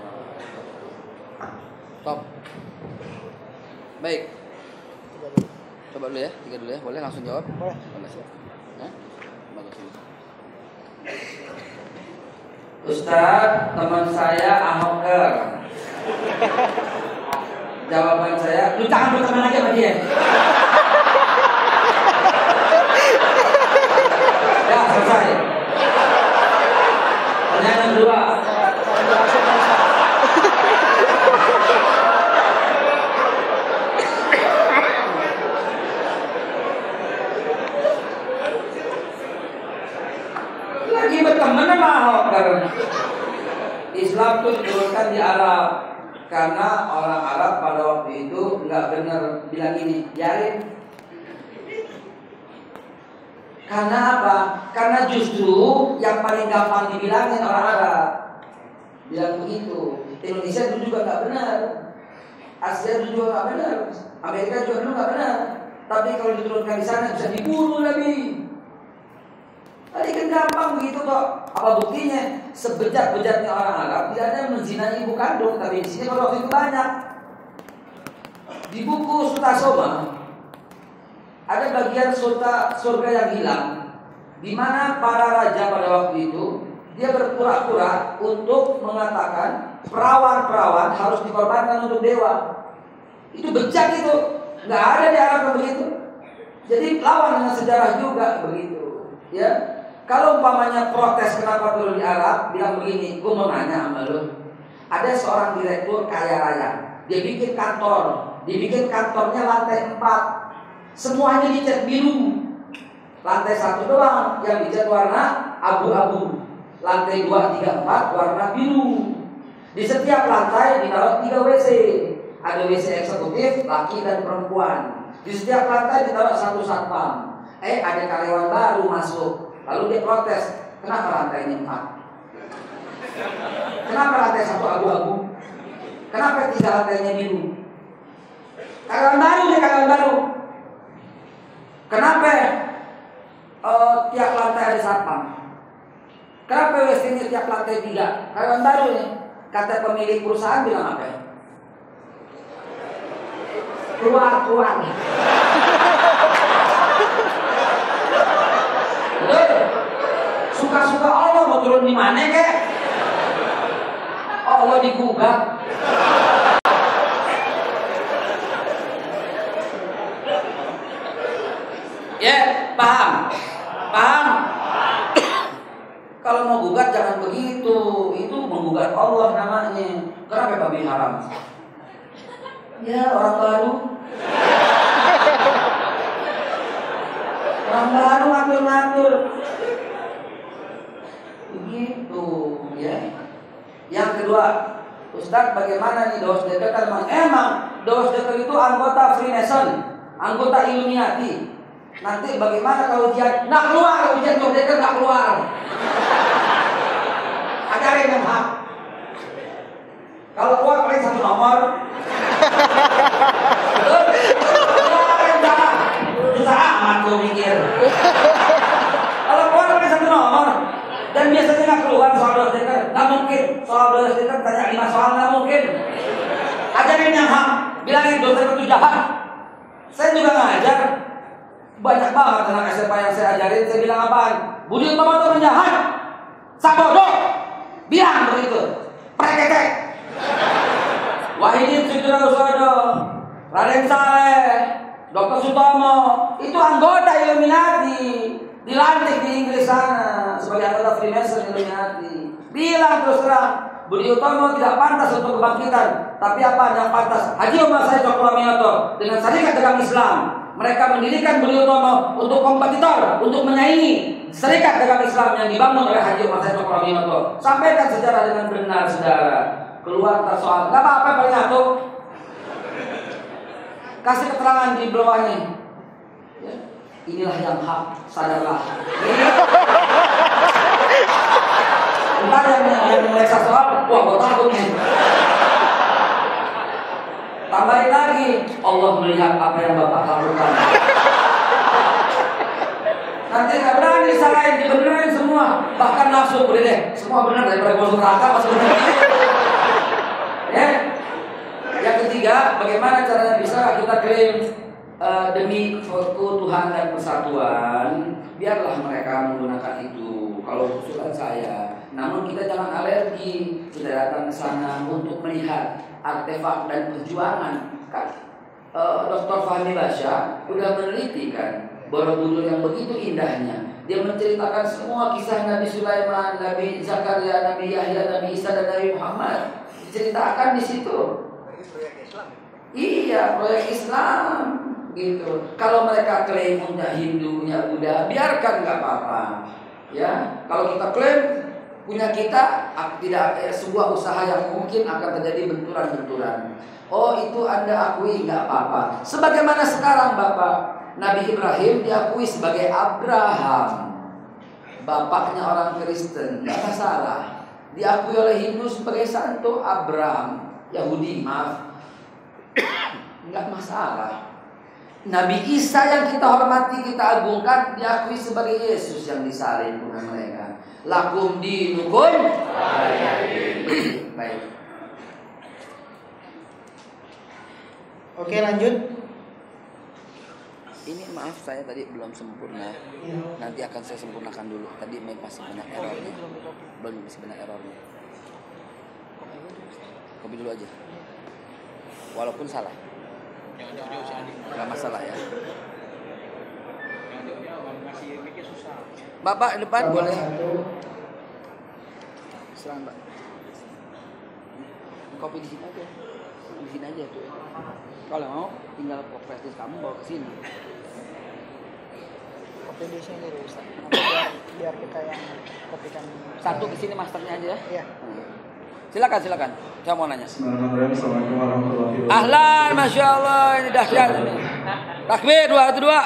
Top. Baik. Coba dulu ya, tiga dulu ya. Boleh langsung jawab? Boleh. Boleh siap. Ya? Bagus ini. Ustaz, teman saya Ahoker. Jawaban saya, lu jangan berteman lagi sama dia. Ya, selesai. Pertanyaan kedua. Lagi berteman sama Ahoker. Islam itu diturunkan di Arab karena orang Arab pada waktu itu nggak benar bilang ini, biarin. Karena apa? Karena justru yang paling gampang dibilangin orang Arab bilang begitu. Indonesia dulu juga nggak benar, Asia dulu juga nggak benar, Amerika juga dulu nggak benar. Tapi kalau diturunkan di sana bisa dibunuh Nabi. Tadi kan gampang begitu kok. Apa buktinya? Sebejat-bejatnya orang Arab tidak ada yang menzinai ibu kandung, tapi di sini pada waktu itu banyak. Di buku Sutasoma ada bagian surga, surga yang hilang, di mana para raja pada waktu itu dia berpura-pura untuk mengatakan perawan-perawan harus dikorbankan untuk dewa. Itu bejat itu, nggak ada di Arab yang begitu. Jadi lawan dengan sejarah juga begitu, ya. Kalau umpamanya protes kenapa turun di Arab, bilang begini, gue mau nanya sama lu. Ada seorang direktur kaya raya, dia bikin kantor, dibikin kantornya lantai empat, semuanya dicat biru. Lantai satu doang yang dicat warna abu-abu, lantai dua, tiga, empat warna biru. Di setiap lantai ditaruh tiga W C, ada W C eksekutif, laki dan perempuan. Di setiap lantai ditaruh satu satpam. Eh ada karyawan baru masuk. Lalu dia protes, kenapa lantainya empat? Kenapa lantai satu abu-abu? Kenapa tiga lantainya biru? Karyawan baru nih, karyawan baru. Kenapa uh, tiap lantai ada satpam? Kenapa W C-nya tiap lantai tiga? Karyawan baru nih. Kata pemilik perusahaan bilang apa? Keluar, keluar. Suka-suka Allah mau turun di mana kek? Allah digugat. Ya, paham? Paham? Kalau mau gugat jangan begitu. Itu menggugat Allah namanya. Kenapa babi haram? Ya, orang baru. Orang baru ngatur-ngatur. Begitu, ya. Yang kedua, Ustaz, bagaimana nih Dausdekker kan emang, emang Dausdekker itu anggota Freemason, anggota Illuminati. Nanti bagaimana kalau dia nak keluar, ujian Dausdekker nggak keluar? Ada yang hak. Kalau keluar paling satu nomor. Betul? lima soal nggak mungkin. Ajarin yang hak, bilangin dosen itu jahat. Saya juga ngajar. Banyak banget anak S M A yang saya ajarin, saya bilang apaan? Budi Utomo itu penjahat, sabodo, bilang begitu, preketek. Wahidin Sudrausodo, Raden Saleh, Doktor Sutomo, itu anggota Illuminati, dilantik di Inggris sana sebagai anggota Freemason Illuminati. Bilang terus terang, Budi Utomo tidak pantas untuk kebangkitan, tapi apa yang pantas? Haji Umar Said Cokroaminoto dengan Syarikat Dagang Islam. Mereka mendirikan Budi Utomo untuk kompetitor, untuk menyaingi Serikat Dagang Islam yang dibangun oleh Haji Umar Said Cokroaminoto. Sampaikan sejarah dengan benar, saudara. Keluar tak soal, nggak apa-apa paling satu. Kasih keterangan di bawahnya. Ya, inilah yang hak, sadarlah. Entar yang yang meleksa soal, wah gue takut nih. Tambahin lagi, Allah melihat apa yang Bapak lakukan. Nanti nggak berani disalahin, dibenerin semua. Bahkan nafsu, boleh deh, semua benar daripada gue neraka masuk benar. Ya. Yang ketiga, bagaimana caranya bisa kita klaim uh, demi keutuhan dan persatuan? Biarlah mereka menggunakan itu. Kalau usulan saya, namun kita jangan alergi. Kita datang ke sana untuk melihat artefak dan perjuangan. Kan uh, Doktor Fahmi Basya sudah meneliti kan Borobudur yang begitu indahnya. Dia menceritakan semua kisah Nabi Sulaiman, Nabi Zakaria, Nabi Yahya, Nabi Isa dan Nabi Muhammad. Diceritakan di situ. Iya, proyek Islam gitu. Kalau mereka klaim punya Hindu, punya Buddha, biarkan, nggak apa-apa. Ya, kalau kita klaim punya kita, tidak ada sebuah usaha yang mungkin akan terjadi benturan-benturan. Oh, itu Anda akui, nggak apa-apa. Sebagaimana sekarang Bapak Nabi Ibrahim diakui sebagai Abraham, bapaknya orang Kristen, nggak masalah. Diakui oleh Hindu sebagai Santo Abraham, Yahudi, maaf, nggak masalah. Nabi Isa yang kita hormati, kita agungkan, diakui sebagai Yesus yang disalib oleh mereka. Lakum dinukum. Baik. Oke, lanjut. Ini maaf saya tadi belum sempurna. Nanti akan saya sempurnakan dulu. Tadi masih banyak errornya. Belum masih banyak errornya. Kopi dulu aja. Walaupun salah. Gak masalah ya. Bapak depan Bapak boleh. satu. Silakan Pak. Kopi di sini aja. Di sini aja tuh. Kalau mau tinggal praktis kamu bawa ke sini. Kopi di sini dulu, Ustaz. Biar, biar kita yang kopikan. Satu ke sini masternya aja ya. Iya. Silakan silakan. Saya mau nanya. Bismillahirrahmanirrahim. Assalamualaikum warahmatullahi wabarakatuh. Ahlan, masya Allah, ini dahsyat ini. Takbir dua satu dua.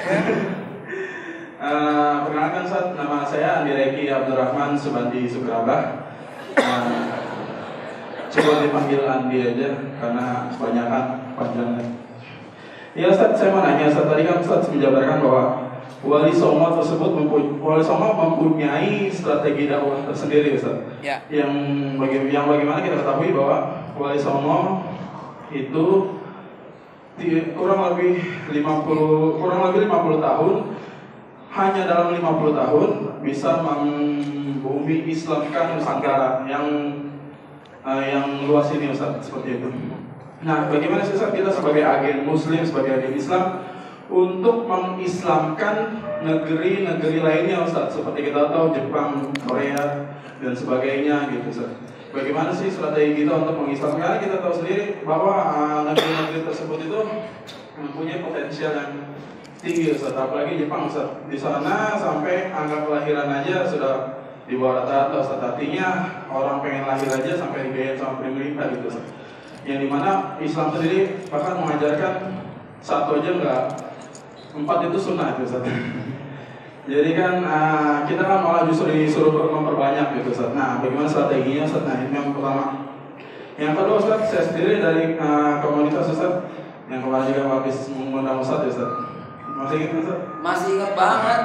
Uh, perkenalkan Ustaz, nama saya Andi Reki Abdurrahman Subandi Sukrabah. Uh, coba dipanggil Andi aja karena kebanyakan panjangnya. Ya Ustaz, saya mau nanya Ustaz, tadi kan Ustaz menjabarkan bahwa Wali Songo tersebut mempunyai, Wali Songo mempunyai strategi dakwah tersendiri Ustaz. Ya. Yang baga- yang bagaimana kita ketahui bahwa Wali Songo itu kurang lebih lima puluh kurang lebih lima puluh tahun, hanya dalam lima puluh tahun bisa membumi Islamkan Nusantara yang uh, yang luas ini Ustaz, seperti itu. Nah, bagaimana sih Ustaz kita sebagai agen Muslim, sebagai agen Islam untuk mengislamkan negeri-negeri lainnya Ustaz, seperti kita tahu Jepang, Korea dan sebagainya gitu Ustaz. Bagaimana sih strategi kita untuk mengislamkan? Kita tahu sendiri bahwa uh, negeri-negeri tersebut itu mempunyai potensial yang tinggi Ustaz, apalagi Jepang Ustaz. Di sana sampai angka kelahiran aja sudah di bawah rata-rata Ustaz. Artinya orang pengen lahir aja sampai dibiayain sama pemerintah gitu Ustaz. Yang dimana Islam sendiri bahkan mengajarkan satu aja enggak, empat itu sunnah itu Ustaz. Jadi kan uh, kita kan malah justru disuruh memperbanyak gitu Ustaz. Nah, bagaimana strateginya Ustaz? Nah, ini yang pertama. Yang kedua Ustaz, saya sendiri dari uh, komunitas Ustaz yang kemarin juga habis mengundang Ustaz ya Ustaz. Masih ingat Ustaz? Masih ingat banget.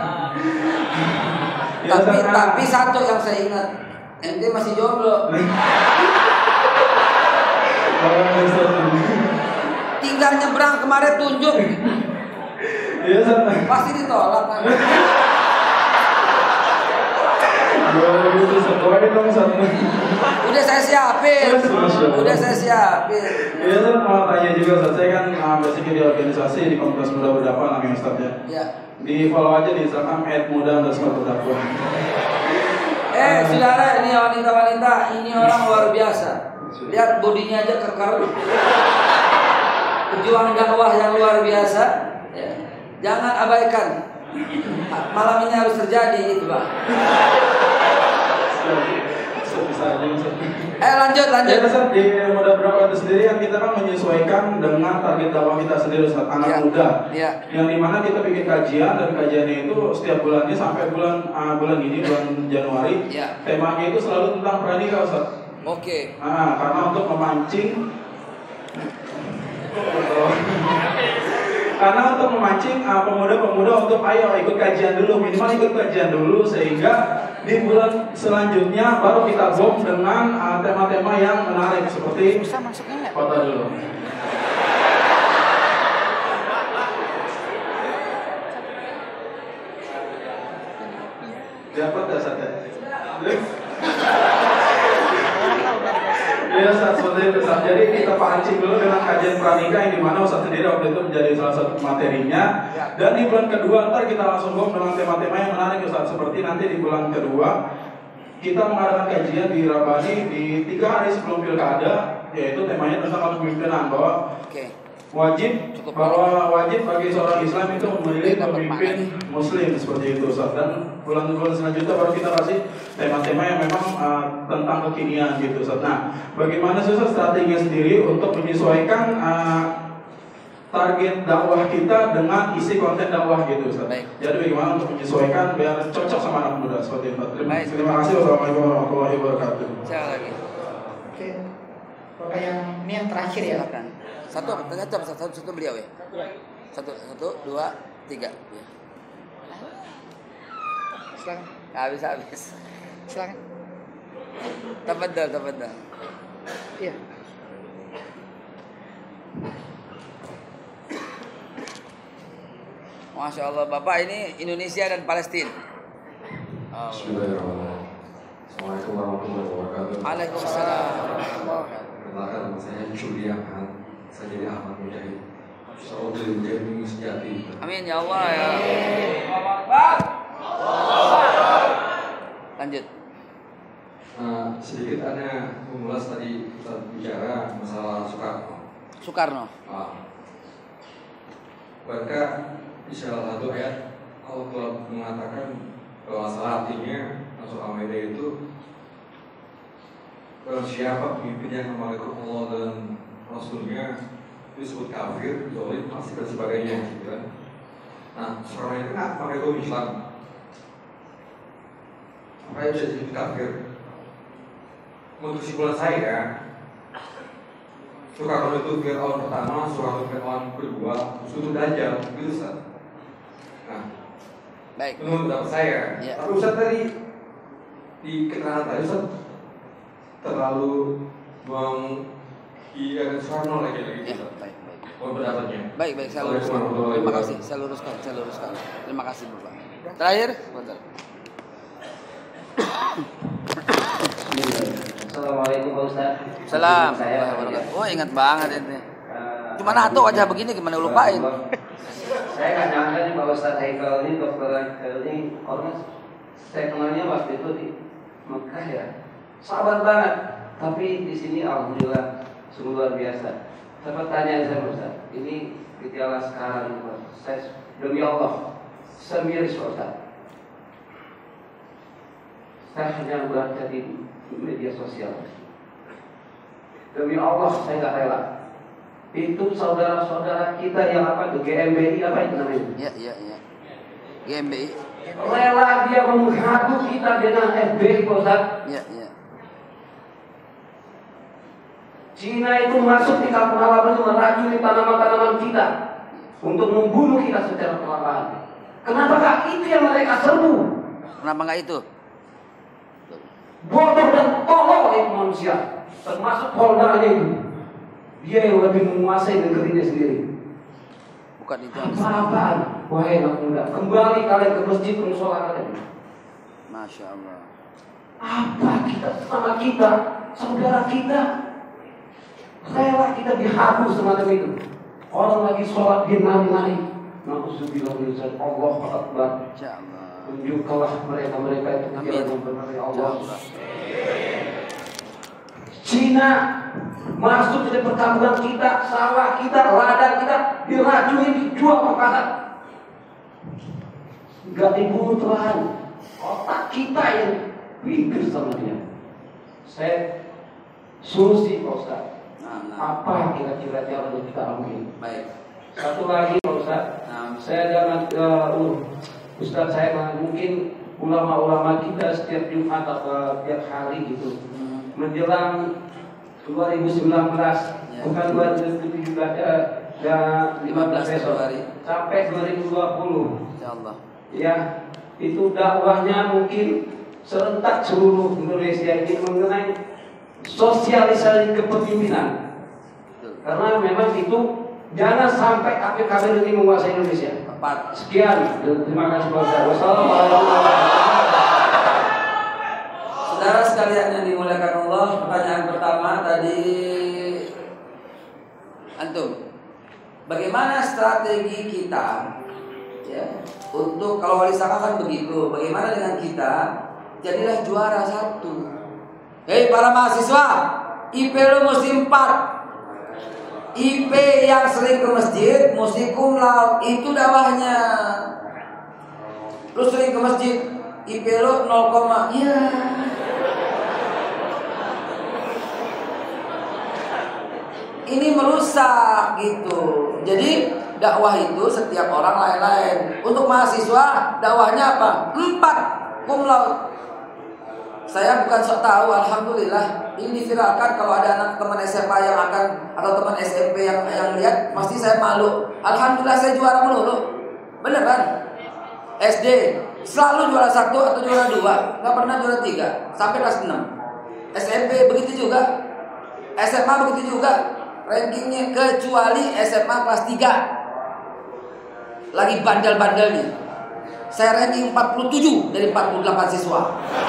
Ya, tapi Ustaz, tapi satu yang saya ingat, ente masih jomblo. Tinggal nyebrang kemarin tunjuk. Iya, Ustaz. Pasti ditolak. Gimana gitu, Ustaz? Doain dong, Ustaz. Udah saya siapin. Udah saya siapin. Iya, Ustaz, mau tanya juga, Ustaz. Saya kan uh, basicnya di organisasi di komunitas muda berdakwah namanya Ustaz ya. Ya. Di follow aja di Instagram et muda underscore berdakwah. Eh, saudara, ini wanita-wanita, ini orang luar biasa. Lihat bodinya aja kekar. Pejuang dakwah yang luar biasa. Ya. Jangan abaikan. Malam ini harus terjadi itu, Pak. Eh lanjut lanjut. Ya, Ustaz, di muda berdakwah itu sendiri yang kita kan menyesuaikan dengan target dakwah kita sendiri, Ustaz, anak ya. muda. Ya. Yang dimana kita bikin kajian dan kajiannya itu setiap bulannya sampai bulan uh, bulan ini bulan Januari. Ya. Temanya itu selalu tentang pranikah, Ustaz. Oke. Nah, karena untuk memancing karena untuk memancing uh, pemuda-pemuda untuk ayo ikut kajian dulu, minimal ikut kajian dulu sehingga di bulan selanjutnya baru kita bom dengan uh, tema-tema yang menarik seperti foto dulu. Dapat nggak Ustaz? Ya Ustaz, seperti itu Ustaz. Jadi kita pancing dulu dengan kajian pranikah yang dimana Ustaz sendiri waktu itu menjadi salah satu materinya. Dan di bulan kedua ntar kita langsung bom dengan tema-tema yang menarik Ustaz. Seperti nanti di bulan kedua kita mengadakan kajian di Rabani di tiga hari sebelum pilkada, yaitu temanya tentang kepemimpinan, bahwa wajib bahwa wajib bagi seorang Islam itu memilih pemimpin Muslim seperti itu Ustaz. Dan bulan-bulan selanjutnya baru kita kasih tema-tema yang memang uh, tentang kekinian gitu Ustaz. Nah, bagaimana sih Ustaz strateginya sendiri untuk menyesuaikan uh, target dakwah kita dengan isi konten dakwah gitu Ustaz. Baik. Jadi bagaimana untuk menyesuaikan biar cocok sama anak muda seperti itu. Terima, terima kasih. Wassalamualaikum warahmatullahi wabarakatuh. Saya lagi. Oke. Bapak yang ini yang terakhir ya. Silakan. Satu, satu, satu, satu, satu beliau ya. Satu, satu, dua, tiga. Ya. Silakan. Habis habis. Silakan. Tafadhal, tafadhal. Iya. Masya Allah, Bapak ini Indonesia dan Palestina. Oh. Bismillahirrahmanirrahim. Assalamualaikum warahmatullahi wabarakatuh. Waalaikumsalam. Perkenalkan nama saya Julia Khan. Saya jadi Ahmad Mujahid. Saudara Mujahid sejati. Amin ya Allah ya. Lanjut. Nah, sedikit Anda mengulas tadi kita bicara masalah Soekarno. Soekarno. Ah. Bukankah di salah satu ayat Allah telah mengatakan bahwa salah artinya masuk Al-Maidah itu kalau siapa pemimpin yang memalaikukan Allah dan Rasulnya disebut kafir, zalim, fasik dan sebagainya gitu kan. Nah, seorang itu nggak pakai hukum Islam. Apa yang bisa disebut kafir? Menurut kesimpulan saya, Soekarno itu Fir'aun pertama, Soekarno Fir'aun kedua, Sutu Dajjal, gitu Ustaz. Nah, baik. Menurut pendapat saya, ya. Tapi Ustaz tadi di keterangan tadi Ustaz terlalu meng iya Soekarno lagi-lagi gitu. Ya, baik, baik. Mohon pendapatnya. Baik, baik, saya luruskan. Terima kasih, saya luruskan, saya luruskan. Terima kasih Bapak. Terakhir, sebentar. Assalamualaikum Pak Ustaz. Salam. Oh, ingat banget ini. Cuma nato wajah begini gimana lupain. Saya nggak nyangka nih Pak Ustaz Haikal ini, Dokter Haikal ini, karena saya kenalnya waktu itu di Mekah ya. Sahabat banget. Tapi di sini alhamdulillah sungguh luar biasa. Saya pertanyaan saya Pak Ustaz, ini gejala sekarang saya demi Allah saya miris Pak Ustaz. Saya hanya baca di media sosial. Demi Allah saya nggak rela. Itu saudara-saudara kita yang apa itu G M B I apa itu namanya? Iya iya iya. G M B I. Rela dia menghadu kita dengan F B I Pak Ustaz. Iya iya. Cina itu masuk di kampung halaman itu meracuni tanaman-tanaman kita untuk membunuh kita secara perlahan. Kenapakah itu yang mereka serbu? Kenapa nggak itu? Bodoh dan tolol itu manusia, termasuk Poldanya itu. Dia yang lebih menguasai negerinya sendiri. Bukan itu. Apa-apaan? Wahai anak muda, kembali kalian ke masjid ke musola kalian. Masya Allah. Apa kita sama kita, saudara kita, rela kita dihapus semacam itu. Orang lagi sholat dia nari-nari. Na'udzubillah min dzalik. Allahu Akbar. Tunjukkanlah mereka-mereka itu jalan yang benar ya Allah. Cina masuk ke perkampungan kita, sawah kita, ladang kita diracuni, dijual ke pasar. Enggak dibunuh Tuhan. Otak kita yang pikir sama dia. Saya solusi Pak Ustaz. Apa kira-kira jalan yang kita ambil? Baik. Satu lagi Pak Ustaz. Nah, saya jangan uh, Ustaz saya mungkin ulama-ulama kita setiap Jumat atau tiap hari gitu menjelang dua ribu sembilan belas ya. Bukan dua ribu tujuh belas ya, lima belas Februari sampai dua ribu dua puluh insyaallah. Ya, itu dakwahnya mungkin serentak seluruh Indonesia ini mengenai sosialisasi kepemimpinan. Karena memang itu jangan sampai kafir-kafir ini menguasai Indonesia. Sekian, terima kasih Pak Ustaz. Wassalamualaikum warahmatullahi wabarakatuh. Saudara sekalian yang dimuliakan Allah, pertanyaan pertama tadi antum, bagaimana strategi kita ya untuk, kalau wali saka kan begitu, bagaimana dengan kita jadilah juara satu. Hei para mahasiswa, I P lu mesti empat. I P yang sering ke masjid, mesti cum laude, itu dakwahnya. Lu sering ke masjid, I P lu nol, ya. Ini merusak gitu. Jadi dakwah itu setiap orang lain-lain. Untuk mahasiswa dakwahnya apa? Empat cum laude. Saya bukan sok tahu, alhamdulillah. Ini diviralkan, kalau ada anak teman S M A yang akan atau teman S M P yang yang lihat, pasti saya malu. Alhamdulillah saya juara melulu. Beneran. S D selalu juara satu atau juara dua, nggak pernah juara tiga sampai kelas enam. S M P begitu juga, S M A begitu juga. Rankingnya kecuali S M A kelas tiga. Lagi bandel-bandelnya. Saya ranking empat puluh tujuh dari empat puluh delapan siswa.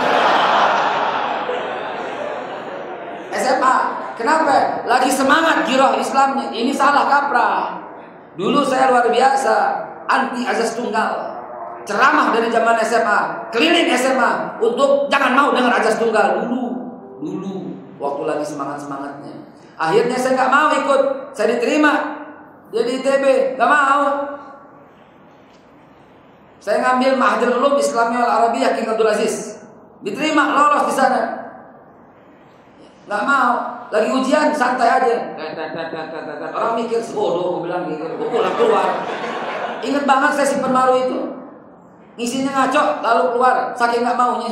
S M A, kenapa? Lagi semangat giroh Islamnya. Ini salah kaprah. Dulu saya luar biasa anti azas tunggal. Ceramah dari zaman S M A, keliling S M A untuk jangan mau dengar azas tunggal dulu. Dulu waktu lagi semangat-semangatnya. Akhirnya saya nggak mau ikut. Saya diterima jadi I T B, nggak mau. Saya ngambil Mahadul Ulum Islamiyah Al Arabiyah King Abdul Aziz. Diterima, lolos di sana. Nggak mau. Lagi ujian santai aja. Orang mikir bodoh, aku bilang gitu. Aku pulang keluar. Ingat banget saya simpen maru itu. Ngisinya ngaco, lalu keluar. Saking nggak maunya.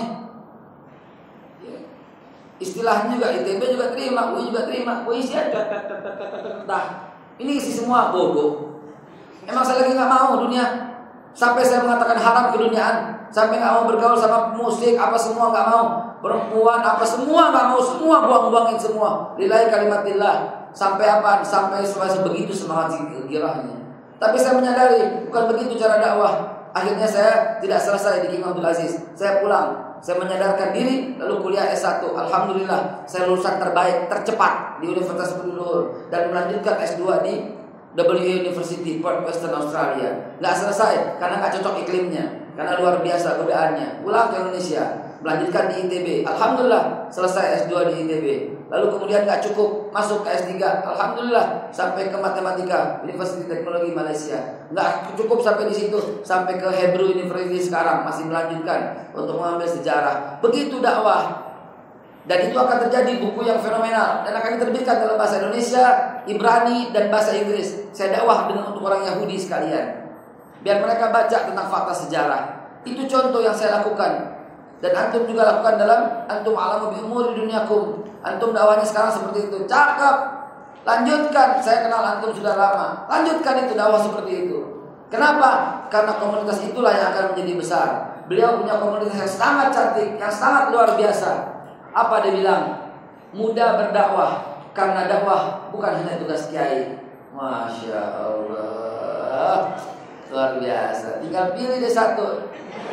Istilahnya juga I T B juga terima, U I juga terima. U I isi aja. Dah. Ini isi semua bodoh. Emang saya lagi nggak mau dunia. Sampai saya mengatakan haram keduniaan, sampai nggak mau bergaul sama musik, apa semua nggak mau, perempuan apa semua nggak mau, semua buang-buangin semua. Lillahi kalimatillah. Sampai apa? Sampai sampai begitu semangat girahnya. Tapi saya menyadari bukan begitu cara dakwah. Akhirnya saya tidak selesai di King Abdul Aziz. Saya pulang, saya menyadarkan diri, lalu kuliah S satu. Alhamdulillah, saya lulusan terbaik, tercepat di Universitas Penuluh dan melanjutkan S dua di W University Perth Western Australia. Nggak selesai karena nggak cocok iklimnya, karena luar biasa godaannya. Pulang ke Indonesia, melanjutkan di I T B. Alhamdulillah selesai S dua di I T B. Lalu kemudian nggak cukup, masuk ke S tiga. Alhamdulillah sampai ke matematika Universitas Teknologi Malaysia. Nggak cukup sampai di situ, sampai ke Hebrew University sekarang masih melanjutkan untuk mengambil sejarah. Begitu dakwah. Dan itu akan terjadi buku yang fenomenal dan akan diterbitkan dalam bahasa Indonesia, Ibrani dan bahasa Inggris. Saya dakwah dengan untuk orang Yahudi sekalian, biar mereka baca tentang fakta sejarah. Itu contoh yang saya lakukan. Dan antum juga lakukan dalam antum alamu bi umuri dunyakum. Antum dakwahnya sekarang seperti itu. Cakep. Lanjutkan. Saya kenal antum sudah lama. Lanjutkan itu dakwah seperti itu. Kenapa? Karena komunitas itulah yang akan menjadi besar. Beliau punya komunitas yang sangat cantik, yang sangat luar biasa. Apa dia bilang? Mudah berdakwah, Karena dakwah bukan hanya tugas kiai. Masya Allah, luar biasa. Tinggal pilih deh satu.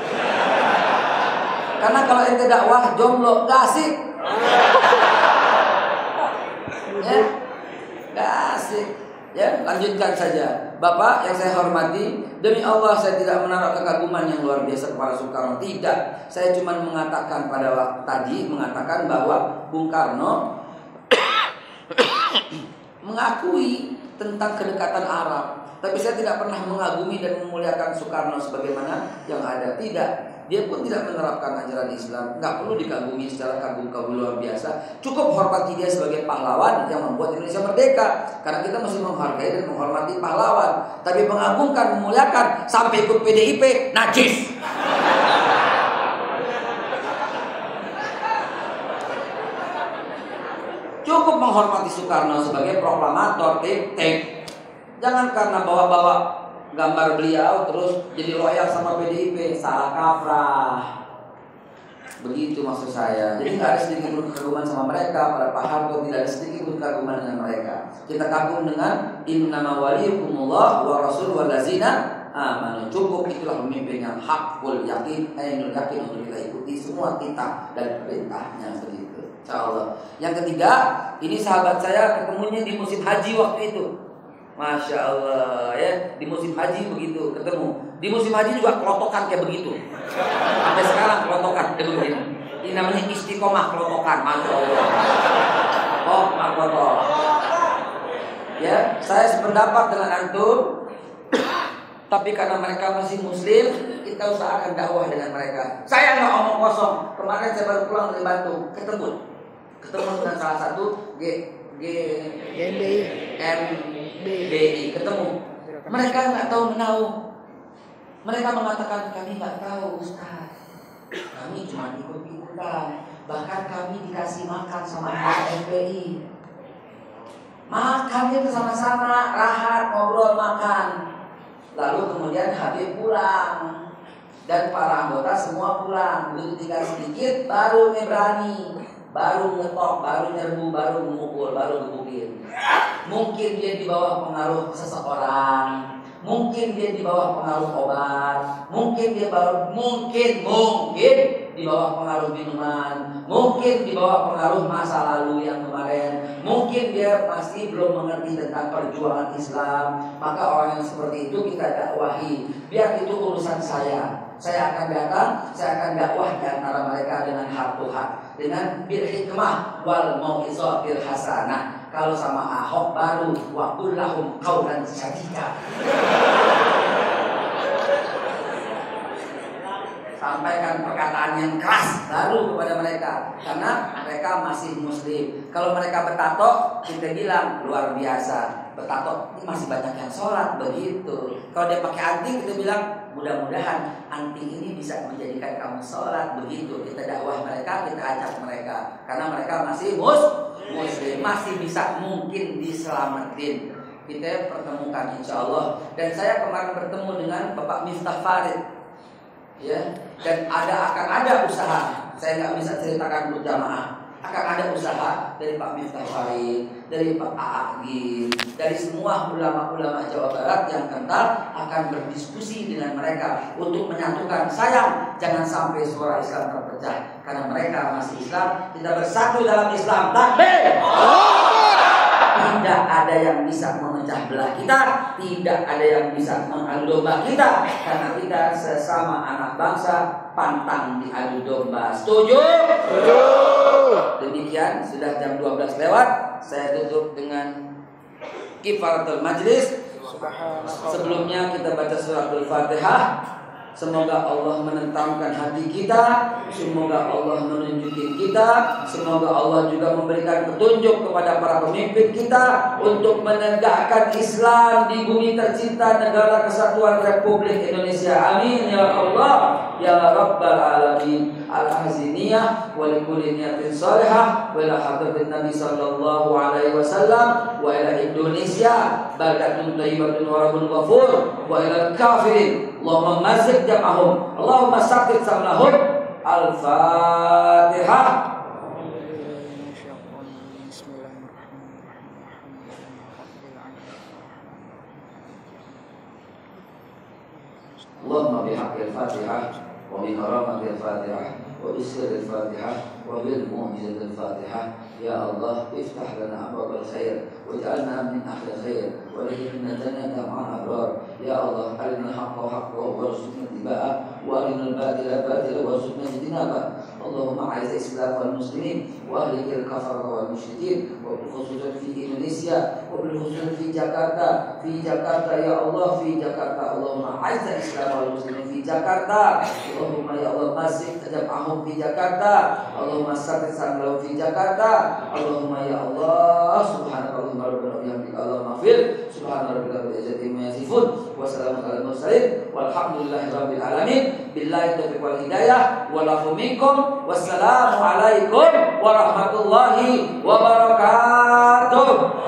Karena kalau ente dakwah jomblo gak asik. Ya, gak asik. Ya, lanjutkan saja. Bapak yang saya hormati, demi Allah saya tidak menaruh kekaguman yang luar biasa kepada Soekarno. Tidak. Saya cuma mengatakan pada waktu tadi mengatakan bahwa Bung Karno mengakui tentang kedekatan Arab, tapi saya tidak pernah mengagumi dan memuliakan Soekarno sebagaimana yang ada. Tidak, dia pun tidak menerapkan ajaran Islam. Nggak perlu dikagumi secara kagum-kagum luar biasa. Cukup hormati dia sebagai pahlawan yang membuat Indonesia merdeka. Karena kita mesti menghargai dan menghormati pahlawan. Tapi mengagungkan, memuliakan sampai ikut P D I P, najis. Cukup menghormati Soekarno sebagai proklamator, titik. Jangan karena bawa-bawa gambar beliau terus jadi loyal sama P D I P, salah kaprah. Begitu maksud saya. Jadi nggak ada sedikit pun kekaguman sama mereka. Pada Pak Harto tidak ada sedikit pun kekaguman dengan mereka. Kita kagum dengan innama waliyukumullah wa rasul wallazina amanu. Cukup, itulah pemimpin yang hakul yakin, ainul yakin untuk kita ikuti semua kita dan perintahnya begitu. Insyaallah. Yang ketiga, ini sahabat saya ketemunya di musim haji waktu itu. Masya Allah ya, di musim haji begitu ketemu. Di musim haji juga kelotokan kayak begitu. Sampai sekarang kelotokan kayak begini. Ini namanya istiqomah kelotokan. Masya Allah. Oh, makrotok. Ya, saya sependapat dengan antum. Tapi karena mereka masih muslim, kita usahakan dakwah dengan mereka. Saya nggak omong kosong. Kemarin saya baru pulang dari Bandung, ketemu, ketemu dengan salah satu G G M B I, ketemu. Mereka nggak tahu menahu. Mereka mengatakan kami nggak tahu Ustaz. Kami cuma ikut-ikutan. Bahkan kami dikasih makan sama F P I. Makannya bersama-sama, rahat, ngobrol, makan. Lalu kemudian Habib pulang dan para anggota semua pulang. Begitu tinggal sedikit baru berani, baru ngetok, baru nyerbu, baru memukul, baru gebukin. Mungkin dia di bawah pengaruh seseorang, mungkin dia di bawah pengaruh obat, mungkin dia baru mungkin mungkin di bawah pengaruh minuman, mungkin di bawah pengaruh masa lalu yang kemarin, mungkin dia masih belum mengerti tentang perjuangan Islam. Maka orang yang seperti itu kita dakwahi. Biar itu urusan saya. Saya akan datang, saya akan dakwah di antara mereka dengan heart to heart, dengan bil hikmah wal mau'izatil hasanah. Kalau sama Ahok baru wa qul lahum qaulan sadida. Sampaikan perkataan yang keras baru kepada mereka, karena mereka masih muslim. Kalau mereka bertato, kita bilang luar biasa. Bertato ini masih banyak yang sholat, begitu. Kalau dia pakai anting, kita bilang mudah-mudahan anting ini bisa menjadikan kamu sholat, begitu. Kita dakwah mereka, kita ajak mereka, karena mereka masih mus muslim, masih bisa mungkin diselamatin. Kita pertemukan insya Allah. Dan saya kemarin bertemu dengan Bapak Miftah Farid, ya, dan ada akan ada usaha. Saya nggak bisa ceritakan berjamaah. Akan ada usaha dari Pak Miftah Farid, dari Pak A'agim, dari semua ulama-ulama Jawa Barat yang kental akan berdiskusi dengan mereka untuk menyatukan. Sayang, jangan sampai suara Islam terpecah, karena mereka masih Islam. Kita bersatu dalam Islam. Takbir! Tidak ada yang bisa memecah belah kita, tidak ada yang bisa mengadu domba kita, karena kita sesama anak bangsa pantang diadu domba. Setuju? Setuju. Demikian, sudah jam dua belas lewat. Saya tutup dengan kifaratul majlis. Sebelumnya kita baca surat Al-Fatihah. Semoga Allah menentamkan hati kita, semoga Allah menunjukin kita, semoga Allah juga memberikan petunjuk kepada para pemimpin kita untuk menegakkan Islam di bumi tercinta negara kesatuan Republik Indonesia. Amin ya Allah ya Rabbal Alamin. Al-Haziniyah wa likulli niyatin salihah wa ila hadratin Nabi sallallahu alaihi wasallam wa ila Indonesia baldatun thayyibatun wa rabbun ghafur wa ila kafirin Allahumma mazzik jam'ahum Allahumma saqqit samlahum. Al-Fatihah. Allahumma bihaqqil Fatihah wa bi karamatil Fatihah wa bi sirril Fatihah wa bil mu'jizatil Fatihah. Ya Allah, iftah lana abwabal khair waj'alna min ahli khair wa akhrijna jannata ma'al abrar. Ya Allah, arinal haqqa haqqan warzuqna ittiba'ah wa arinal batila batila warzuqna ijtinabah. Allahumma a'izz al-islam wal muslimin wa ahlikil kafarah wal musyrikin wa bil khususan fi Indonesia wa bil khususan fi Jakarta fi Jakarta ya Allah fi Jakarta. Allahumma a'izz al-islam wal muslimin fi Jakarta. Allahumma ya Allah masih tajam'ahum fi Jakarta. Allahumma sabit samlau fi Jakarta. Allahumma ya Allah subhanakallahumma rabbana wa bihamdika Allahumma fir subhana rabbika rabbil izzati amma yasifun wa salamun alal mursalin walhamdulillahi rabbil alamin. Billahi taufiq wal hidayah wal afu minkum. Wassalamu alaikum warahmatullahi wabarakatuh.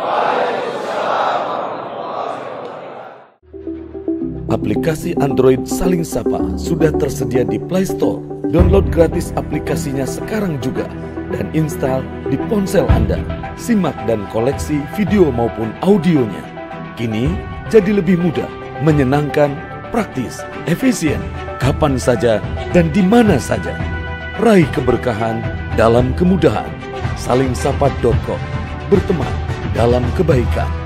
Aplikasi Android Saling Sapa sudah tersedia di Play Store. Download gratis aplikasinya sekarang juga dan install di ponsel Anda. Simak dan koleksi video maupun audionya. Kini jadi lebih mudah, menyenangkan, praktis, efisien, kapan saja dan di mana saja. Raih keberkahan dalam kemudahan. Saling sapa titik com. Berteman dalam kebaikan.